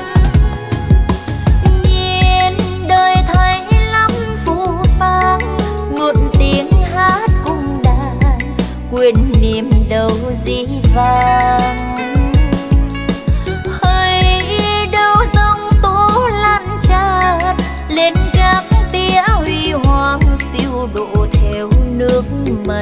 nhìn đời thấy lắm phù phang, muộn tiếng hát cùng đàn quên niềm đâu dĩ vang. Hay đâu giông tố lan tràn lên các tía huy hoàng, siêu độ theo nước mật.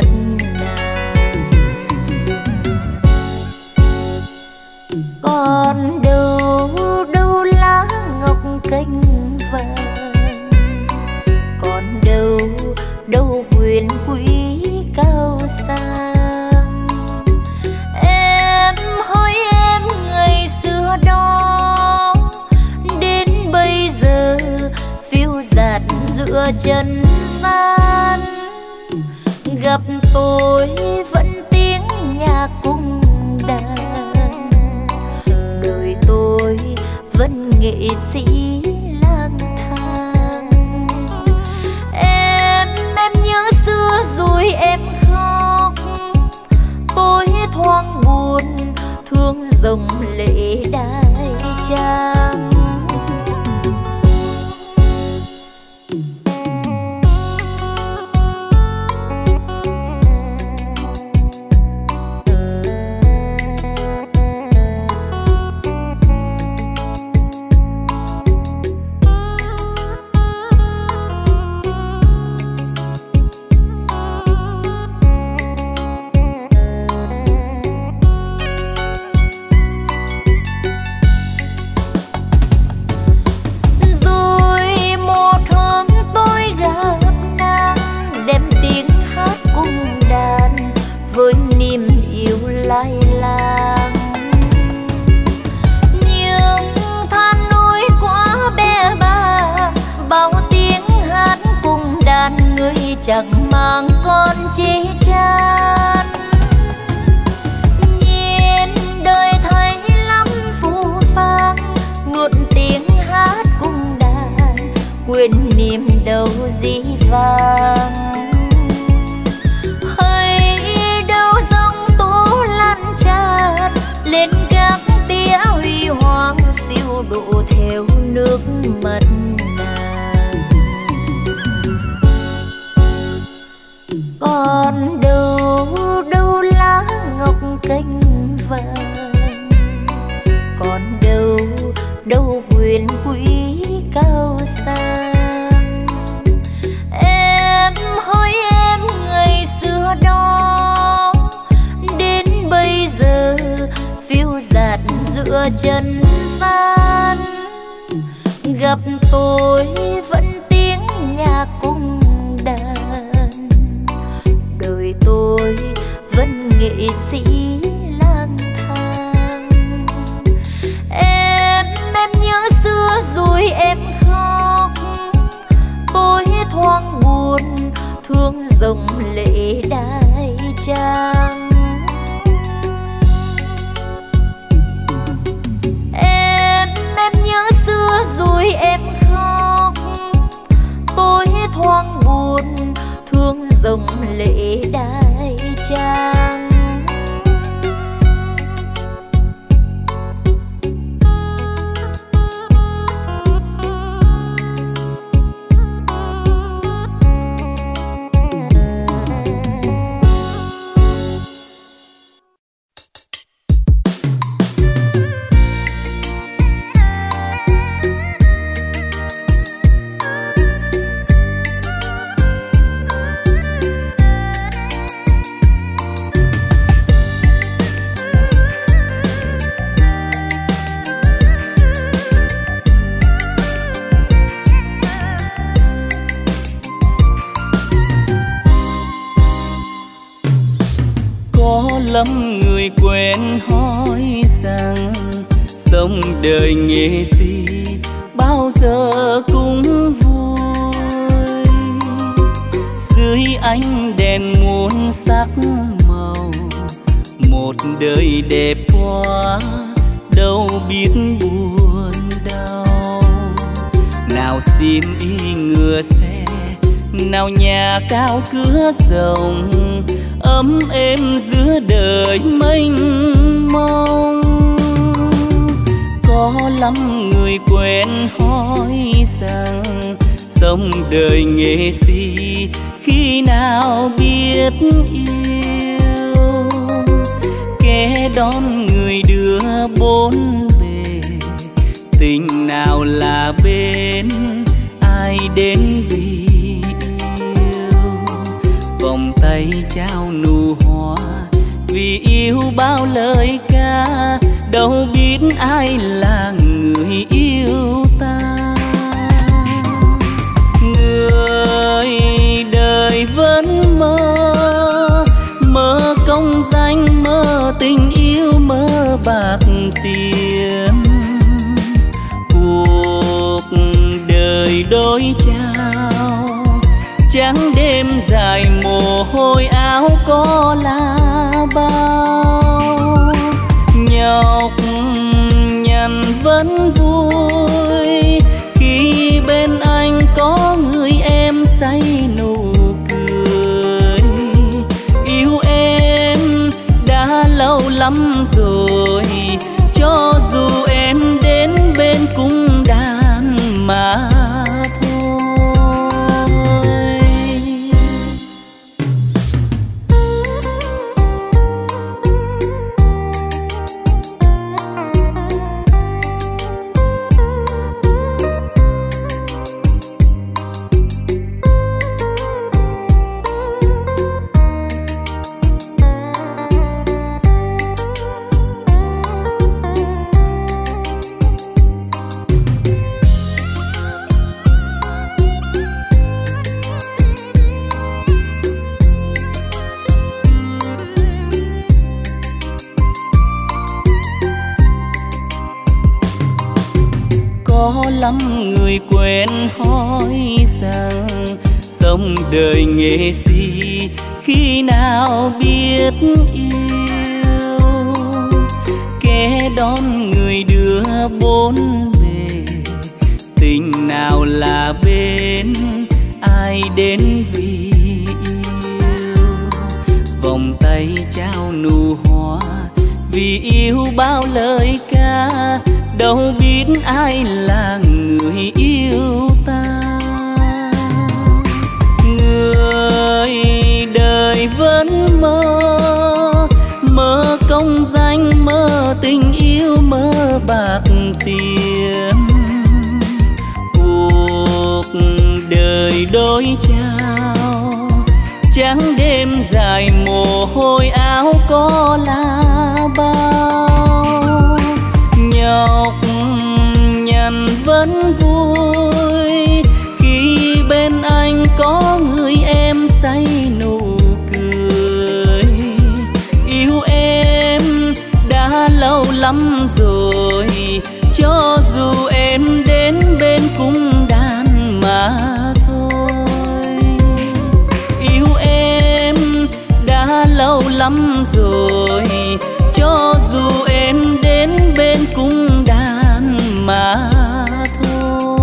Còn đâu đâu lá ngọc cành vàng, còn đâu đâu quyền quý cao sang. Em hỡi em ngày xưa đó, đến bây giờ phiêu dạt giữa chân gian. Gặp tôi vẫn tiếng nhạc cung đàn, tôi vẫn nghệ sĩ lang thang. Em nhớ xưa rồi em khóc, tôi thoáng buồn thương dòng lệ đai trang. Chẳng mang con chế chan, nhìn đời thấy lắm phù phang, muộn nên các tía huy hoàng siêu độ theo nước mắt nàng. Còn đâu đâu lá ngọc cành vàng, còn đâu đâu huyền quý cao sang. Em hỡi em ngày xưa đó, đến bây giờ phiêu dạt giữa chân gian. Gặp tôi vẫn tiếng nhạc cung đàn, đời tôi vẫn nghệ sĩ lang thang. Em nhớ xưa rồi em khóc, tôi thoáng buồn thương dòng lệ đai trang. Em nhớ xưa rồi em khóc, tôi thoáng buồn thương dòng lệ đai trang. Lắm người quen hỏi rằng sống đời nghệ sĩ bao giờ cũng vui. Dưới ánh đèn muôn sắc màu, một đời đẹp quá đâu biết buồn đau. Nào xiêm y ngựa xe, nào nhà cao cửa rộng, ấm êm giữa đời mênh mông. Có lắm người quen hỏi rằng sống đời nghệ sĩ khi nào biết yêu. Kẻ đón người đưa bốn bề, tình nào là bên ai đến vì vòng tay trao nụ hoa vì yêu bao lời ca, đâu biết ai là người yêu ta. Người đời vẫn mơ công danh, mơ tình yêu, mơ bạc tiền. Cuộc đời đôi trao, trắng đêm dài mồ hôi áo có là bao. Nhọc nhằn vẫn vui khi bên anh có người em say nụ cười. Yêu em đã lâu lắm rồi, cho dù em đến bên cung đàn mà lắm người quen hỏi rằng sống đời nghệ sĩ khi nào biết yêu. Kẻ đón người đưa bốn bề, tình nào là bên ai đến vì yêu. Vòng tay trao nụ hoa vì yêu bao lời ca, đâu biết ai là người yêu ta. Người đời vẫn mơ, mơ công danh, mơ tình yêu, mơ bạc tiền. Cuộc đời đôi trao, trắng đêm dài mồ hôi áo có là bao. Nhọc nhằn vẫn vui khi bên anh có người em say nụ cười. Yêu em đã lâu lắm rồi, cho dù em đến bên cung đàn mà thôi. Yêu em đã lâu lắm rồi, cho dù em đến bên cung đàn mà thôi.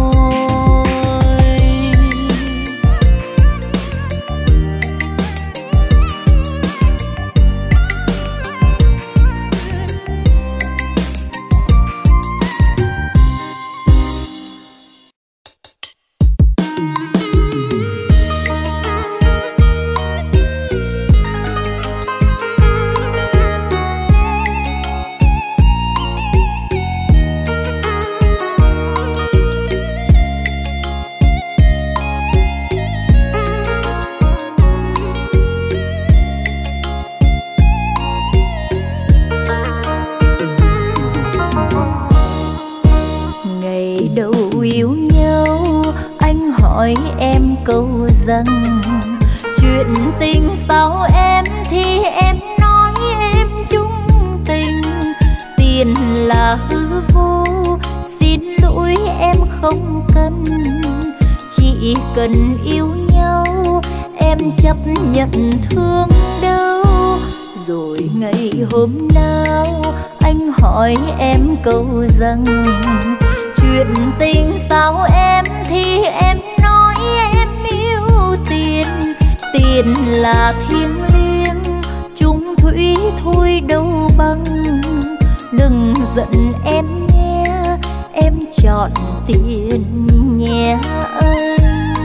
Hỏi em câu rằng chuyện tình sao em thì em nói em chung tình. Tiền là hư vô, xin lỗi em không cần. Chỉ cần yêu nhau em chấp nhận thương đâu. Rồi ngày hôm nào anh hỏi em câu rằng chuyện tình sao em thì em nói em yêu tiền. Tiền là thiêng liêng, chung thủy thôi đâu bằng. Đừng giận em nhé, em chọn tiền nhé anh.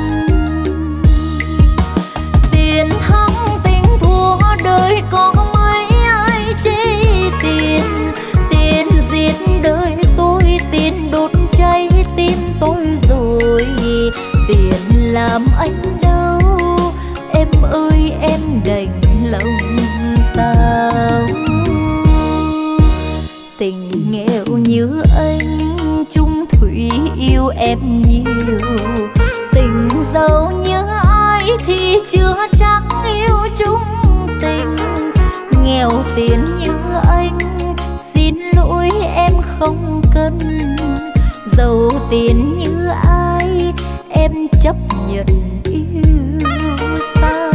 Tiền thắng tình thua đời có mấy ai chê tiền. Tiền giết đời tôi, tiền đốt cháy tim tôi rồi. Tiền làm anh đau, em ơi em đành lòng sao. Tình nghèo như anh, chung thủy yêu em nhiều. Tình giàu như ai thì chưa chắc yêu chung tình. Nghèo tiền như anh, xin lỗi em không cần. Giàu tiền như ai, em chấp nhận yêu sai.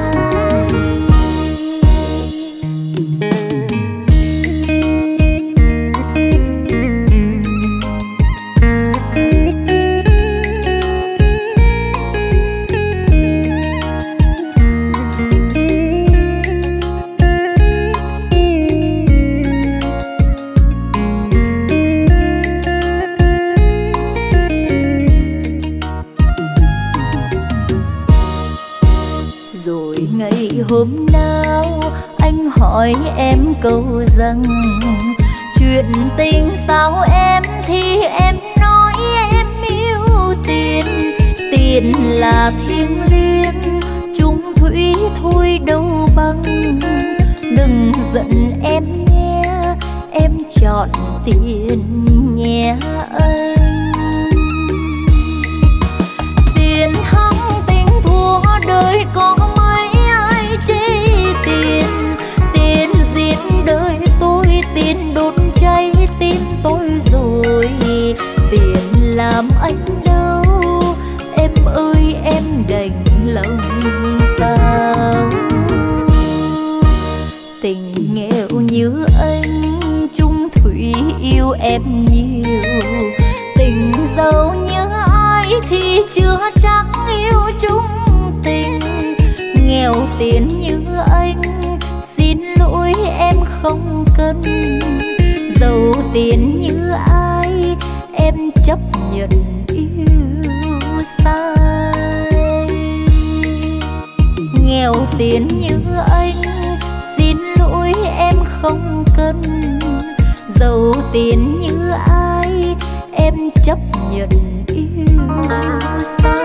Hôm nào anh hỏi em câu rằng chuyện tình sao em thì em nói em yêu tiền. Tiền là thiêng liêng, chung thủy thôi đâu bằng. Đừng giận em nhé, em chọn tiền nhé anh. Tiền thắng tình thua đời có mấy ai chê tiền. Tiền giết đời tôi, tiền đốt cháy tim tôi rồi. Tiền làm anh đau, em ơi em đành lòng sao. Tình nghèo như anh, chung thủy yêu em nhiều. Tình giàu như ai thì chưa chắc yêu chung tình. Nghèo tiền như anh, xin lỗi em không cần, giàu tiền như ai em chấp nhận yêu sai. Nghèo tiền như anh xin lỗi em không cần, giàu tiền như ai em chấp nhận yêu sai.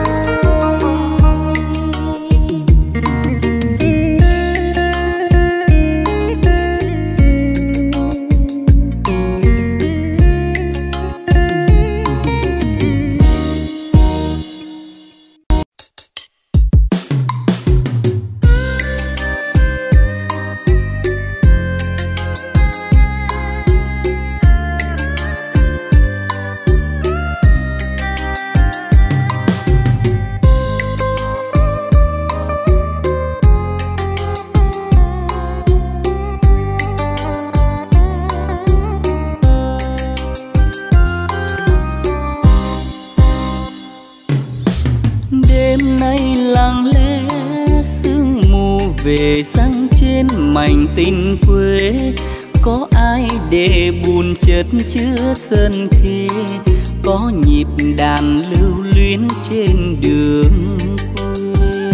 Về sang trên mảnh tình quê, có ai để buồn chất chứa sơn khê, có nhịp đàn lưu luyến trên đường quê.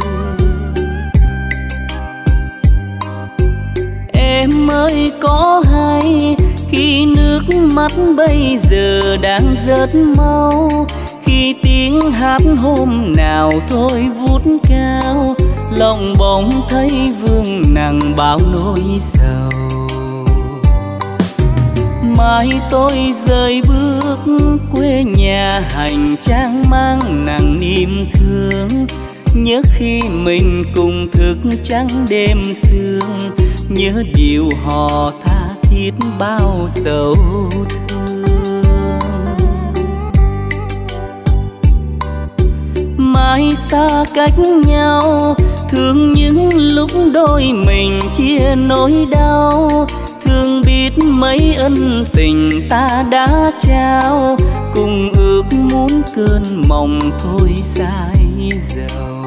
Em ơi có hay khi nước mắt bây giờ đang rớt mau, khi tiếng hát hôm nào thôi vút cao, lòng bỗng thấy vương nặng bao nỗi sầu. Mai tôi rời bước quê nhà hành trang mang nặng niềm thương, nhớ khi mình cùng thức trắng đêm sương, nhớ điều họ tha thiết bao sầu thương. Mai xa cách nhau thương những lúc đôi mình chia nỗi đau, thương biết mấy ân tình ta đã trao, cùng ước muốn cơn mộng thôi sai dầu.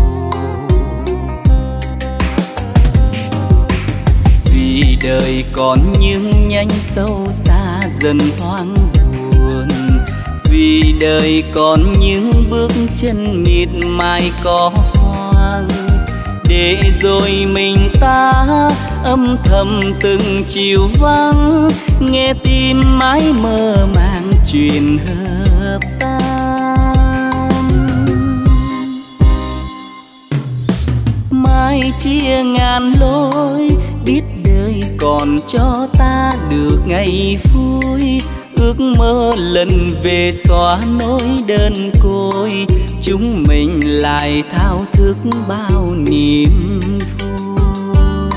Vì đời còn những nhánh sâu xa dần hoang buồn, vì đời còn những bước chân miệt mài có hoang, để rồi mình ta âm thầm từng chiều vắng, nghe tim mãi mơ màng chuyện hợp tan. Mai chia ngàn lối, biết đời còn cho ta được ngày vui, ước mơ lần về xóa nỗi đơn côi, chúng mình lại thao thức bao niềm vui.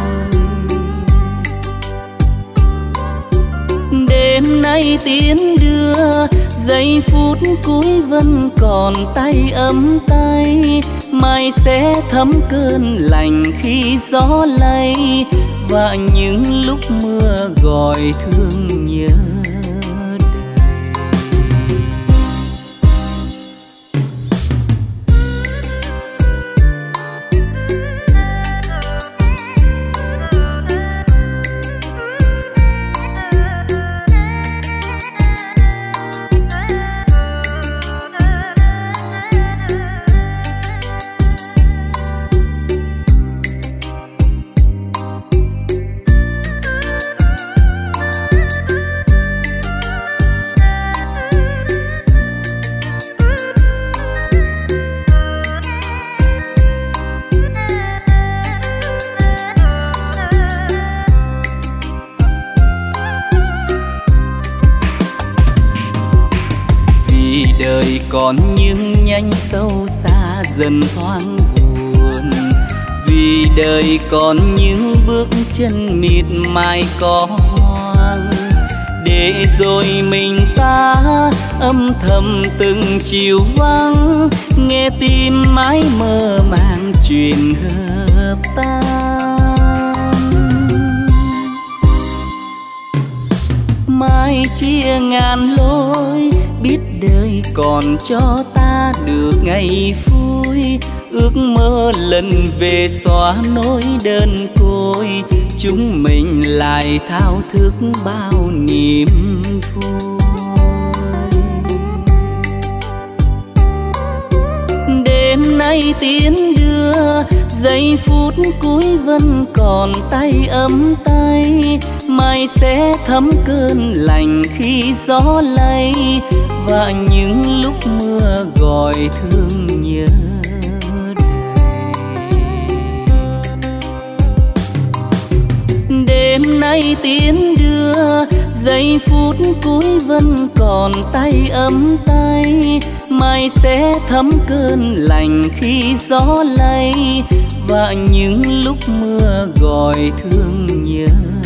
Đêm nay tiến đưa giây phút cuối vẫn còn tay ấm tay, mai sẽ thấm cơn lành khi gió lay, và những lúc mưa gọi thương nhớ. Đời còn những nhánh sâu xa dần hoang buồn, vì đời còn những bước chân miệt mài có hoang, để rồi mình ta âm thầm từng chiều vắng, nghe tim mãi mơ màng chuyện hợp tan. Mai chia ngàn lối, biết đời còn cho ta được ngày vui, ước mơ lần về xóa nỗi đơn côi, chúng mình lại thao thức bao niềm vui. Đêm nay tiến đưa, giây phút cuối vẫn còn tay ấm tay, mai sẽ thấm cơn lạnh khi gió lay, và những lúc mưa gọi thương nhớ đời. Đêm nay tiến đưa, giây phút cuối vẫn còn tay ấm tay, mai sẽ thấm cơn lạnh khi gió lay, và những lúc mưa gọi thương nhớ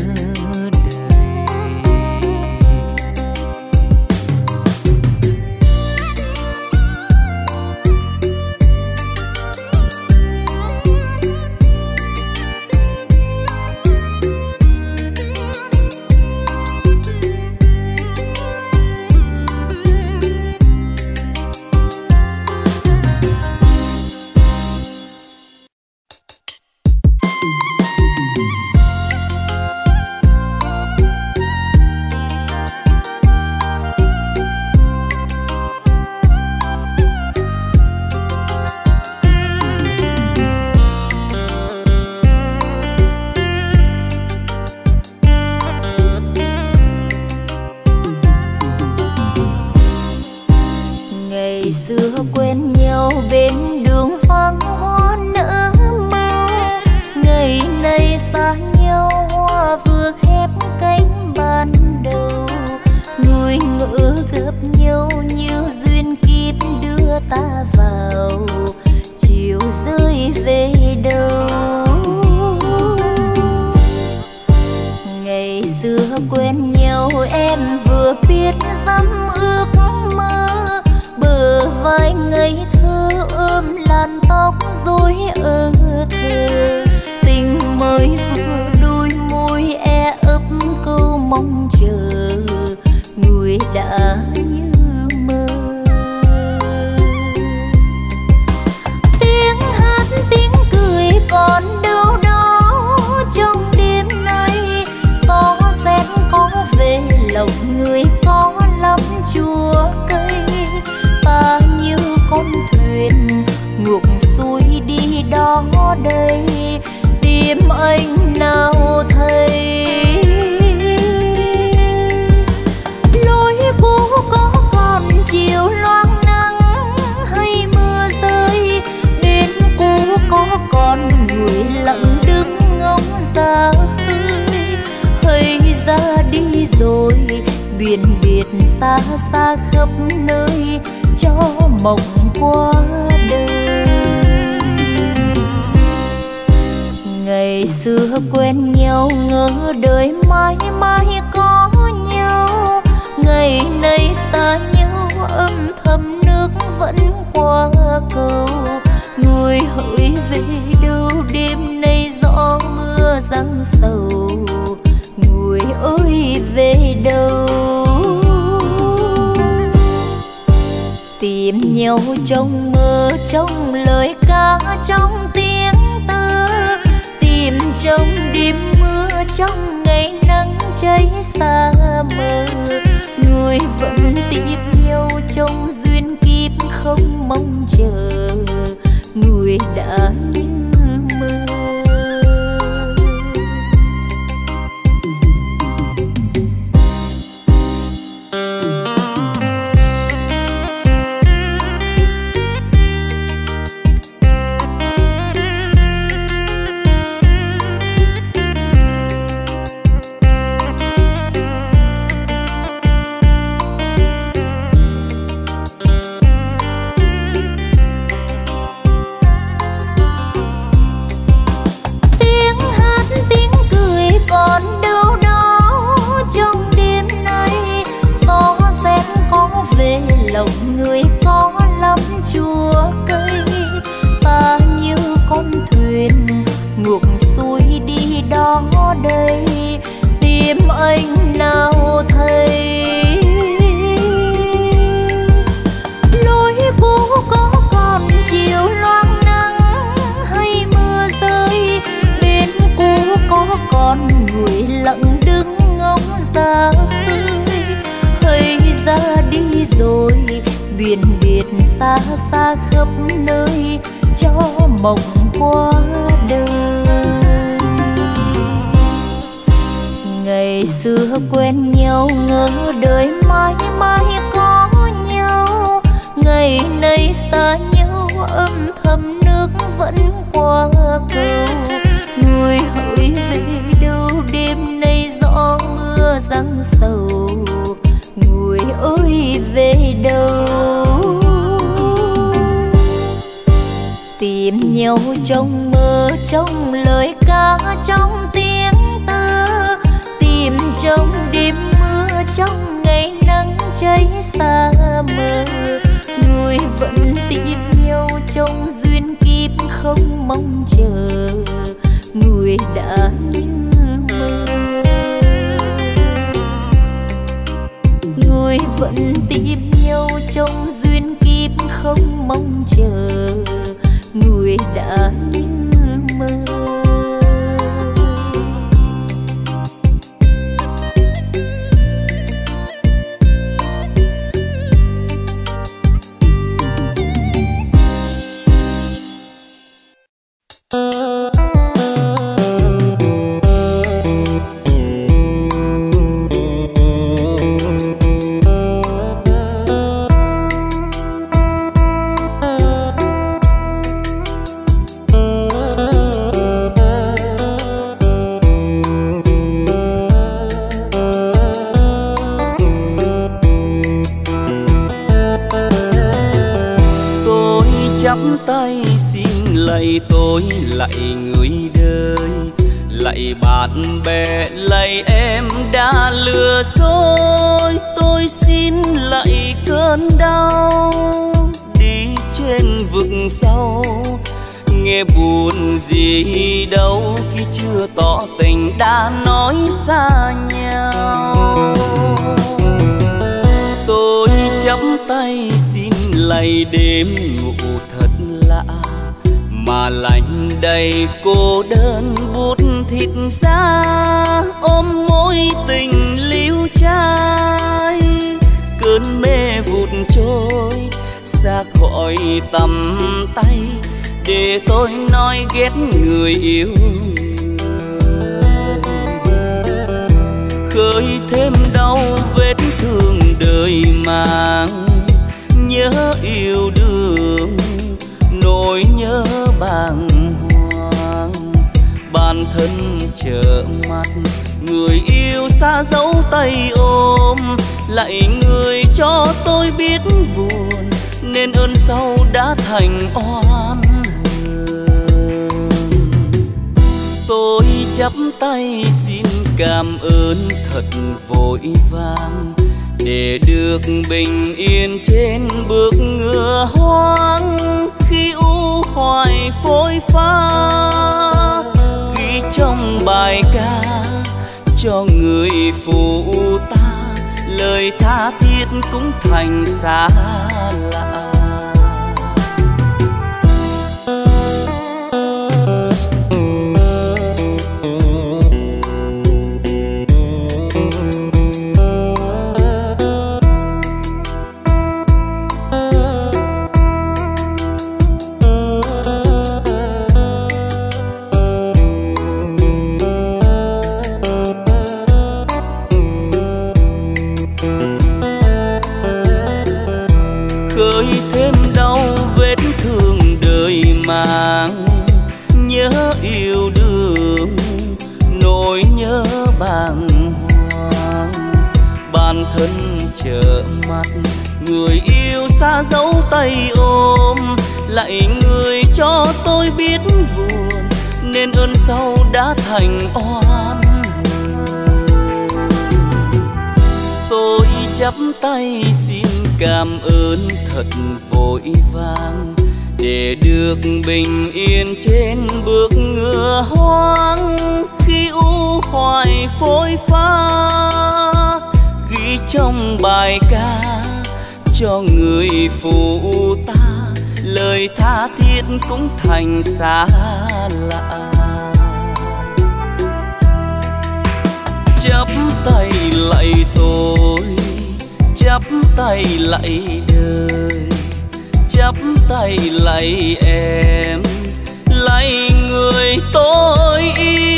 trong mơ, trong lời ca, trong tiếng tơ, tìm trong đêm mưa, trong ngày nắng cháy xa mờ. Người vẫn tìm nhau trong duyên kiếp không mong chờ, người đã như mơ. ra khơi, hay ra đi rồi biển biệt xa xa khắp nơi cho mộng qua đời. Ngày xưa quen nhau ngỡ đời mãi mãi có nhau, ngày nay xa nhau âm thầm nước vẫn qua cầu. Người hỡi về đâu đêm nay gió mưa giăng sầu, người ơi về đâu. Tìm nhau trong mơ, trong lời ca, trong tiếng tơ, tìm trong đêm mưa, trong ngày nắng cháy xa mờ. Người vẫn tìm nhau trong duyên kiếp không mong chờ, người đã như mơ. Người vẫn tìm nhau trong duyên kiếp không mong chờ, người đã như mơ. Tay xin lạy tôi, lạy người đời, lạy bạn bè, lạy em đã lừa dối. Tôi xin lạy cơn đau đi trên vực sâu, nghe buồn gì đâu khi chưa tỏ tình đã nói xa nhau. Tôi chắp tay xin lạy đêm ngủ thật lạ, mà lạnh đầy cô đơn bút thịt ra, ôm mối tình líu trai. Cơn mê vụt trôi xa khỏi tầm tay, để tôi nói ghét người yêu người. Khơi thêm đau vết thương đời mang, nhớ yêu đương nỗi nhớ bàng hoàng. Bản thân trở mặt người yêu xa dấu tay ôm, lạy người cho tôi biết buồn nên ơn sau đã thành oan hờn. Tôi chắp tay xin cảm ơn thật vội vàng, để được bình yên trên bước ngựa hoang. Khi u hoài phôi pha ghi trong bài ca cho người phụ ta, lời tha thiết cũng thành xa lạ. Nhớ yêu đương nỗi nhớ bàng hoàng. Bản thân trở mặt người yêu xa dấu tay ôm, lạy người cho tôi biết buồn nên ơn sau đã thành oan hờn. Tôi chắp tay xin cảm ơn thật vội vàng, để được bình yên trên bước ngựa hoang. Khi u hoài phôi pha ghi trong bài ca cho người phụ ta, lời tha thiết cũng thành xa lạ. Chắp tay lạy tôi, chắp tay lạy đời, chắp tay lạy em, lạy người tôi yêu.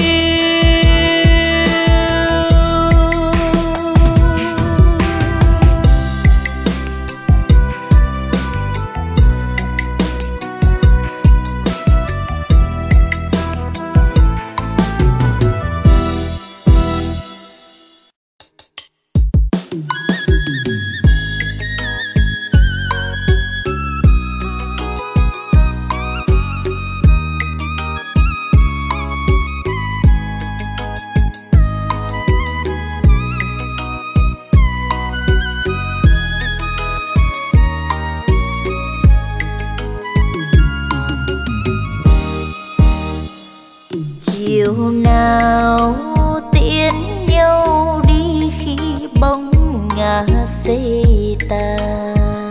Chiều nào tiễn nhau đi khi bóng ngả xê tàn,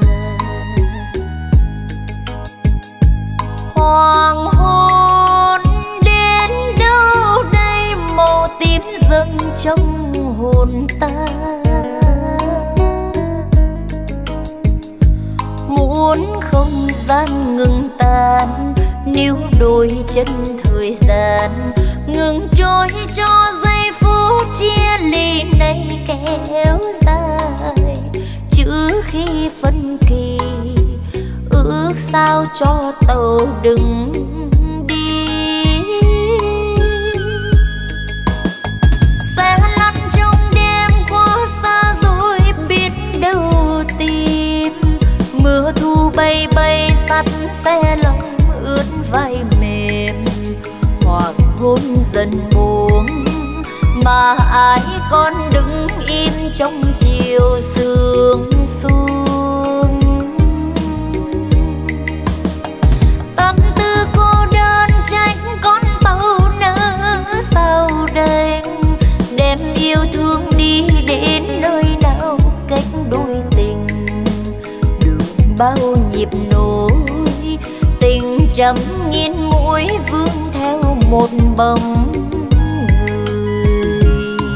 hoàng hôn đến đâu đây màu tím dâng trong hồn ta. Muốn không gian ngừng tan, níu đôi chân thời gian ngừng trôi cho giây phút chia ly này kéo dài. Chữ khi phân kỳ ước sao cho tàu đừng đi, sẽ lăn trong đêm quá xa rồi biết đâu tìm. Mưa thu bay bay sắt xe lòng ướt vai mềm, hoàng hôn dần buông mà ai còn đứng im trong chiều sương xuống. Tâm tư cô đơn trách con tàu nỡ sao đành, đem yêu thương đi đến nơi nào cách đôi tình. Đường bao nhịp nối tình trăm nghìn mũi vương theo một bóng người.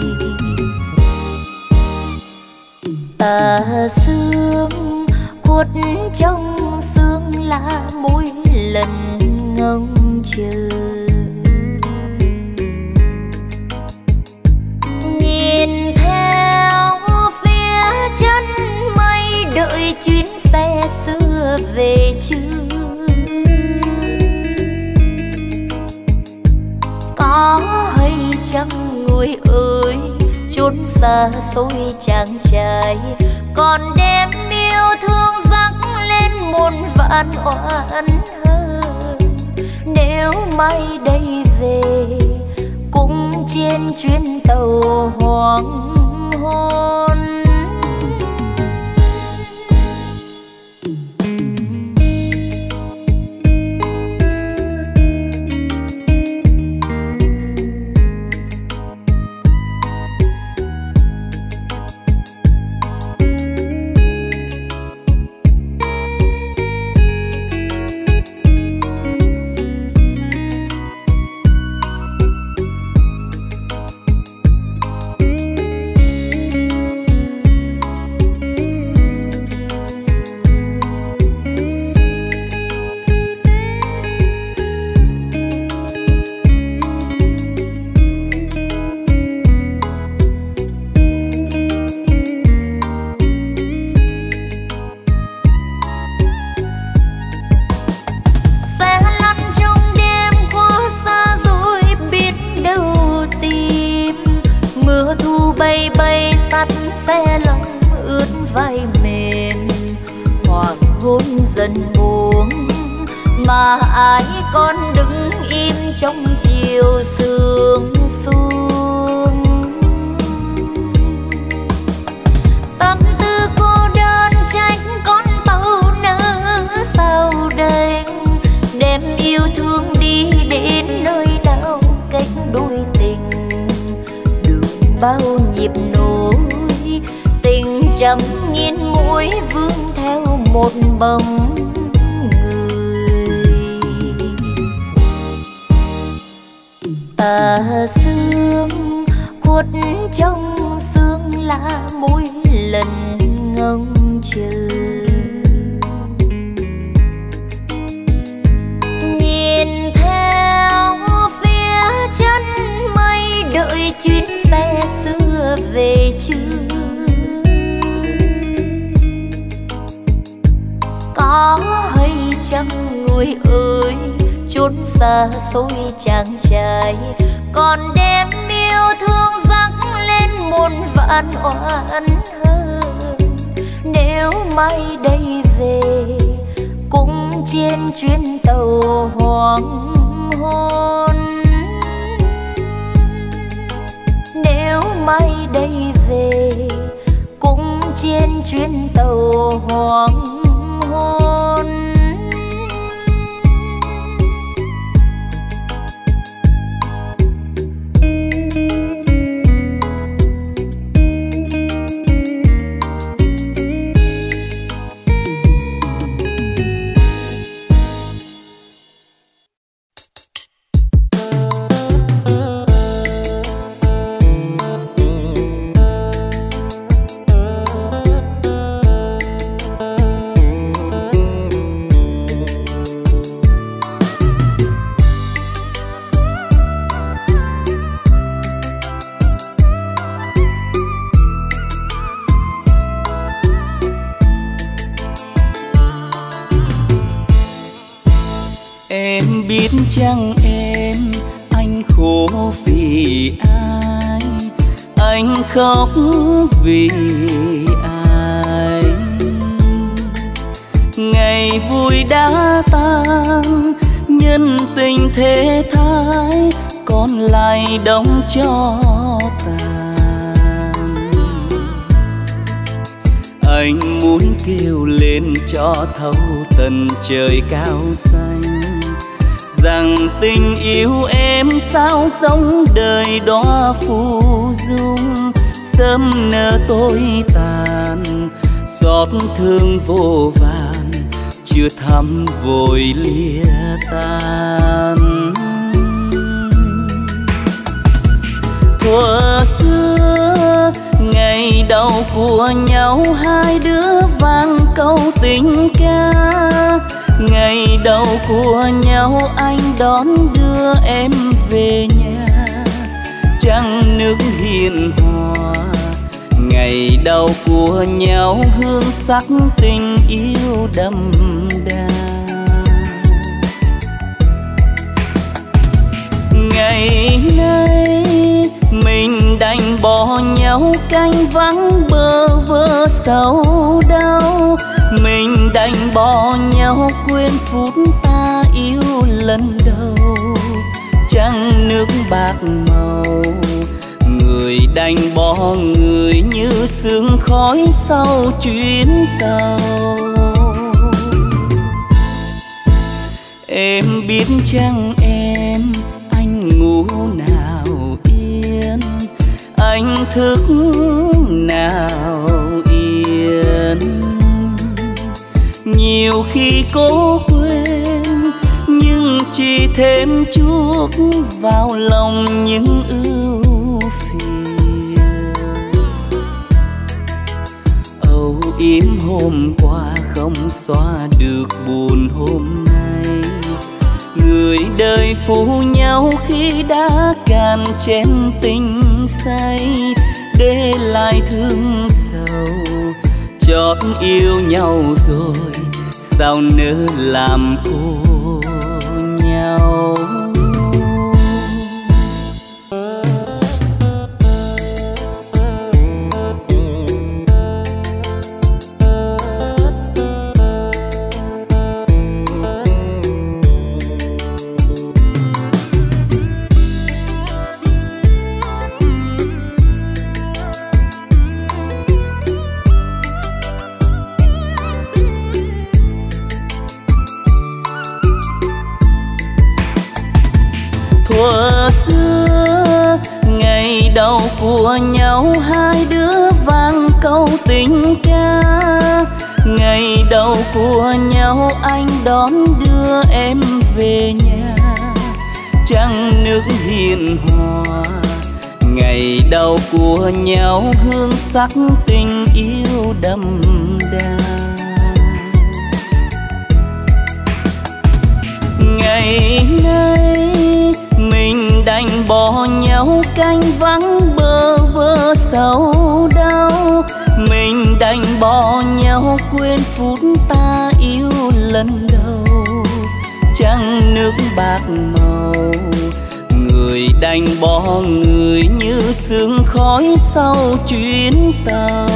Tà sương khuất trong sương lá mỗi lần ngóng chờ, nhìn theo phía chân mây đợi chuyến xe xưa về chưa. Có hay chăng người ơi chốn xa xôi chàng trai, còn đem yêu thương dâng lên muôn vạn oán hơn. Nếu mai đây về cũng trên chuyến tàu hoàng hôn. Bay bay sắt xe lòng ướt vai mềm, hoàng hôn dần buông mà ai còn đứng im trong chiều sương xuống. Tâm tư cô đơn trách con tàu nỡ sao đành, đem yêu thương đi đến nơi nào cách đôi tình. Đường bao nhịp nối tình trăm nghìn mũi vương theo một bóng người. Tà sương khuất trong lá mỗi lần ngóng chờ. Nhìn theo phía chân mây đợi chuyến xe xưa về chưa. Có hay chăng người ơi chốn xa xôi chàng trai còn đem yêu thương dâng lên muôn vạn oán hơn. Nếu mai đây về cũng trên chuyến tàu hoàng hôn. Nếu mai đây về cũng trên chuyến tàu hoàng hôn. Em biết chăng em, anh khổ vì ai, anh khóc vì ai. Ngày vui đã tan, nhân tình thế thái, còn lại đóng cho tàn. Anh muốn kêu lên cho thấu tận trời cao xanh, rằng tình yêu em sao sống đời đóa phù dung. Sớm nỡ tối tàn, xót thương vô vàn, chưa thăm vội lìa tan. Thuở xưa ngày đầu của nhau, hai đứa vang câu tình ca. Ngày đầu của nhau anh đón đưa em về nhà, trăng nước hiền hòa. Ngày đầu của nhau hương sắc tình yêu đậm đà. Ngày nay mình đành bỏ nhau, canh vắng bơ vơ sầu đau. Mình đành bỏ nhau quên phút ta yêu lần đầu, trăng nước bạc màu. Người đành bỏ người như sương khói sau chuyến tàu. Em biết chăng em, anh ngủ nào yên, anh thức nào yên. Nhiều khi cố quên, nhưng chỉ thêm chuốc vào lòng những ưu phiền. Âu yếm hôm qua không xóa được buồn hôm nay. Người đời phụ nhau khi đã cạn chén tình say, để lại thương sầu. Chót yêu nhau rồi sao nỡ làm khổ nhau. Thuở xưa ngày đầu của nhau, hai đứa vang câu tình ca. Ngày đầu của nhau anh đón đưa em về nhà, trăng nước hiền hòa. ngày đầu của nhau hương sắc tình yêu đậm đà. Ngày nay mình đành bỏ nhau canh vắng bơ vơ sầu đau. Mình đành bỏ nhau quên phút ta yêu lần đầu. Trăng nước bạc màu, người đành bỏ người như sương khói sau chuyến tàu.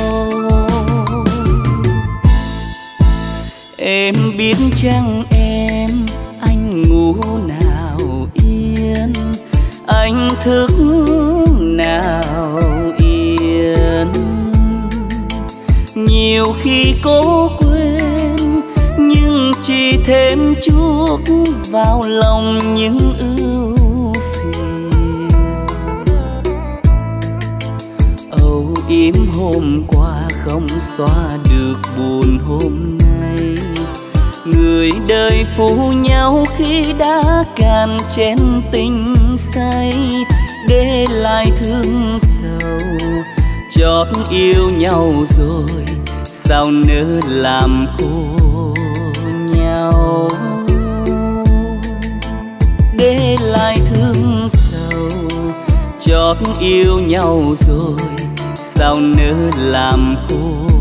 Em biết chăng em, anh ngủ nào yên, anh thức nào yên. Nhiều khi cố quên nhưng chỉ thêm chuốc vào lòng những ưu phiền. Âu yếm hôm qua không xóa được buồn hôm nay. Người đời phù nhau khi đã cạn chén tình say, để lại thương sầu. Chót yêu nhau rồi sao nỡ làm khô nhau. Để lại thương sầu, chót yêu nhau rồi sao nỡ làm khô.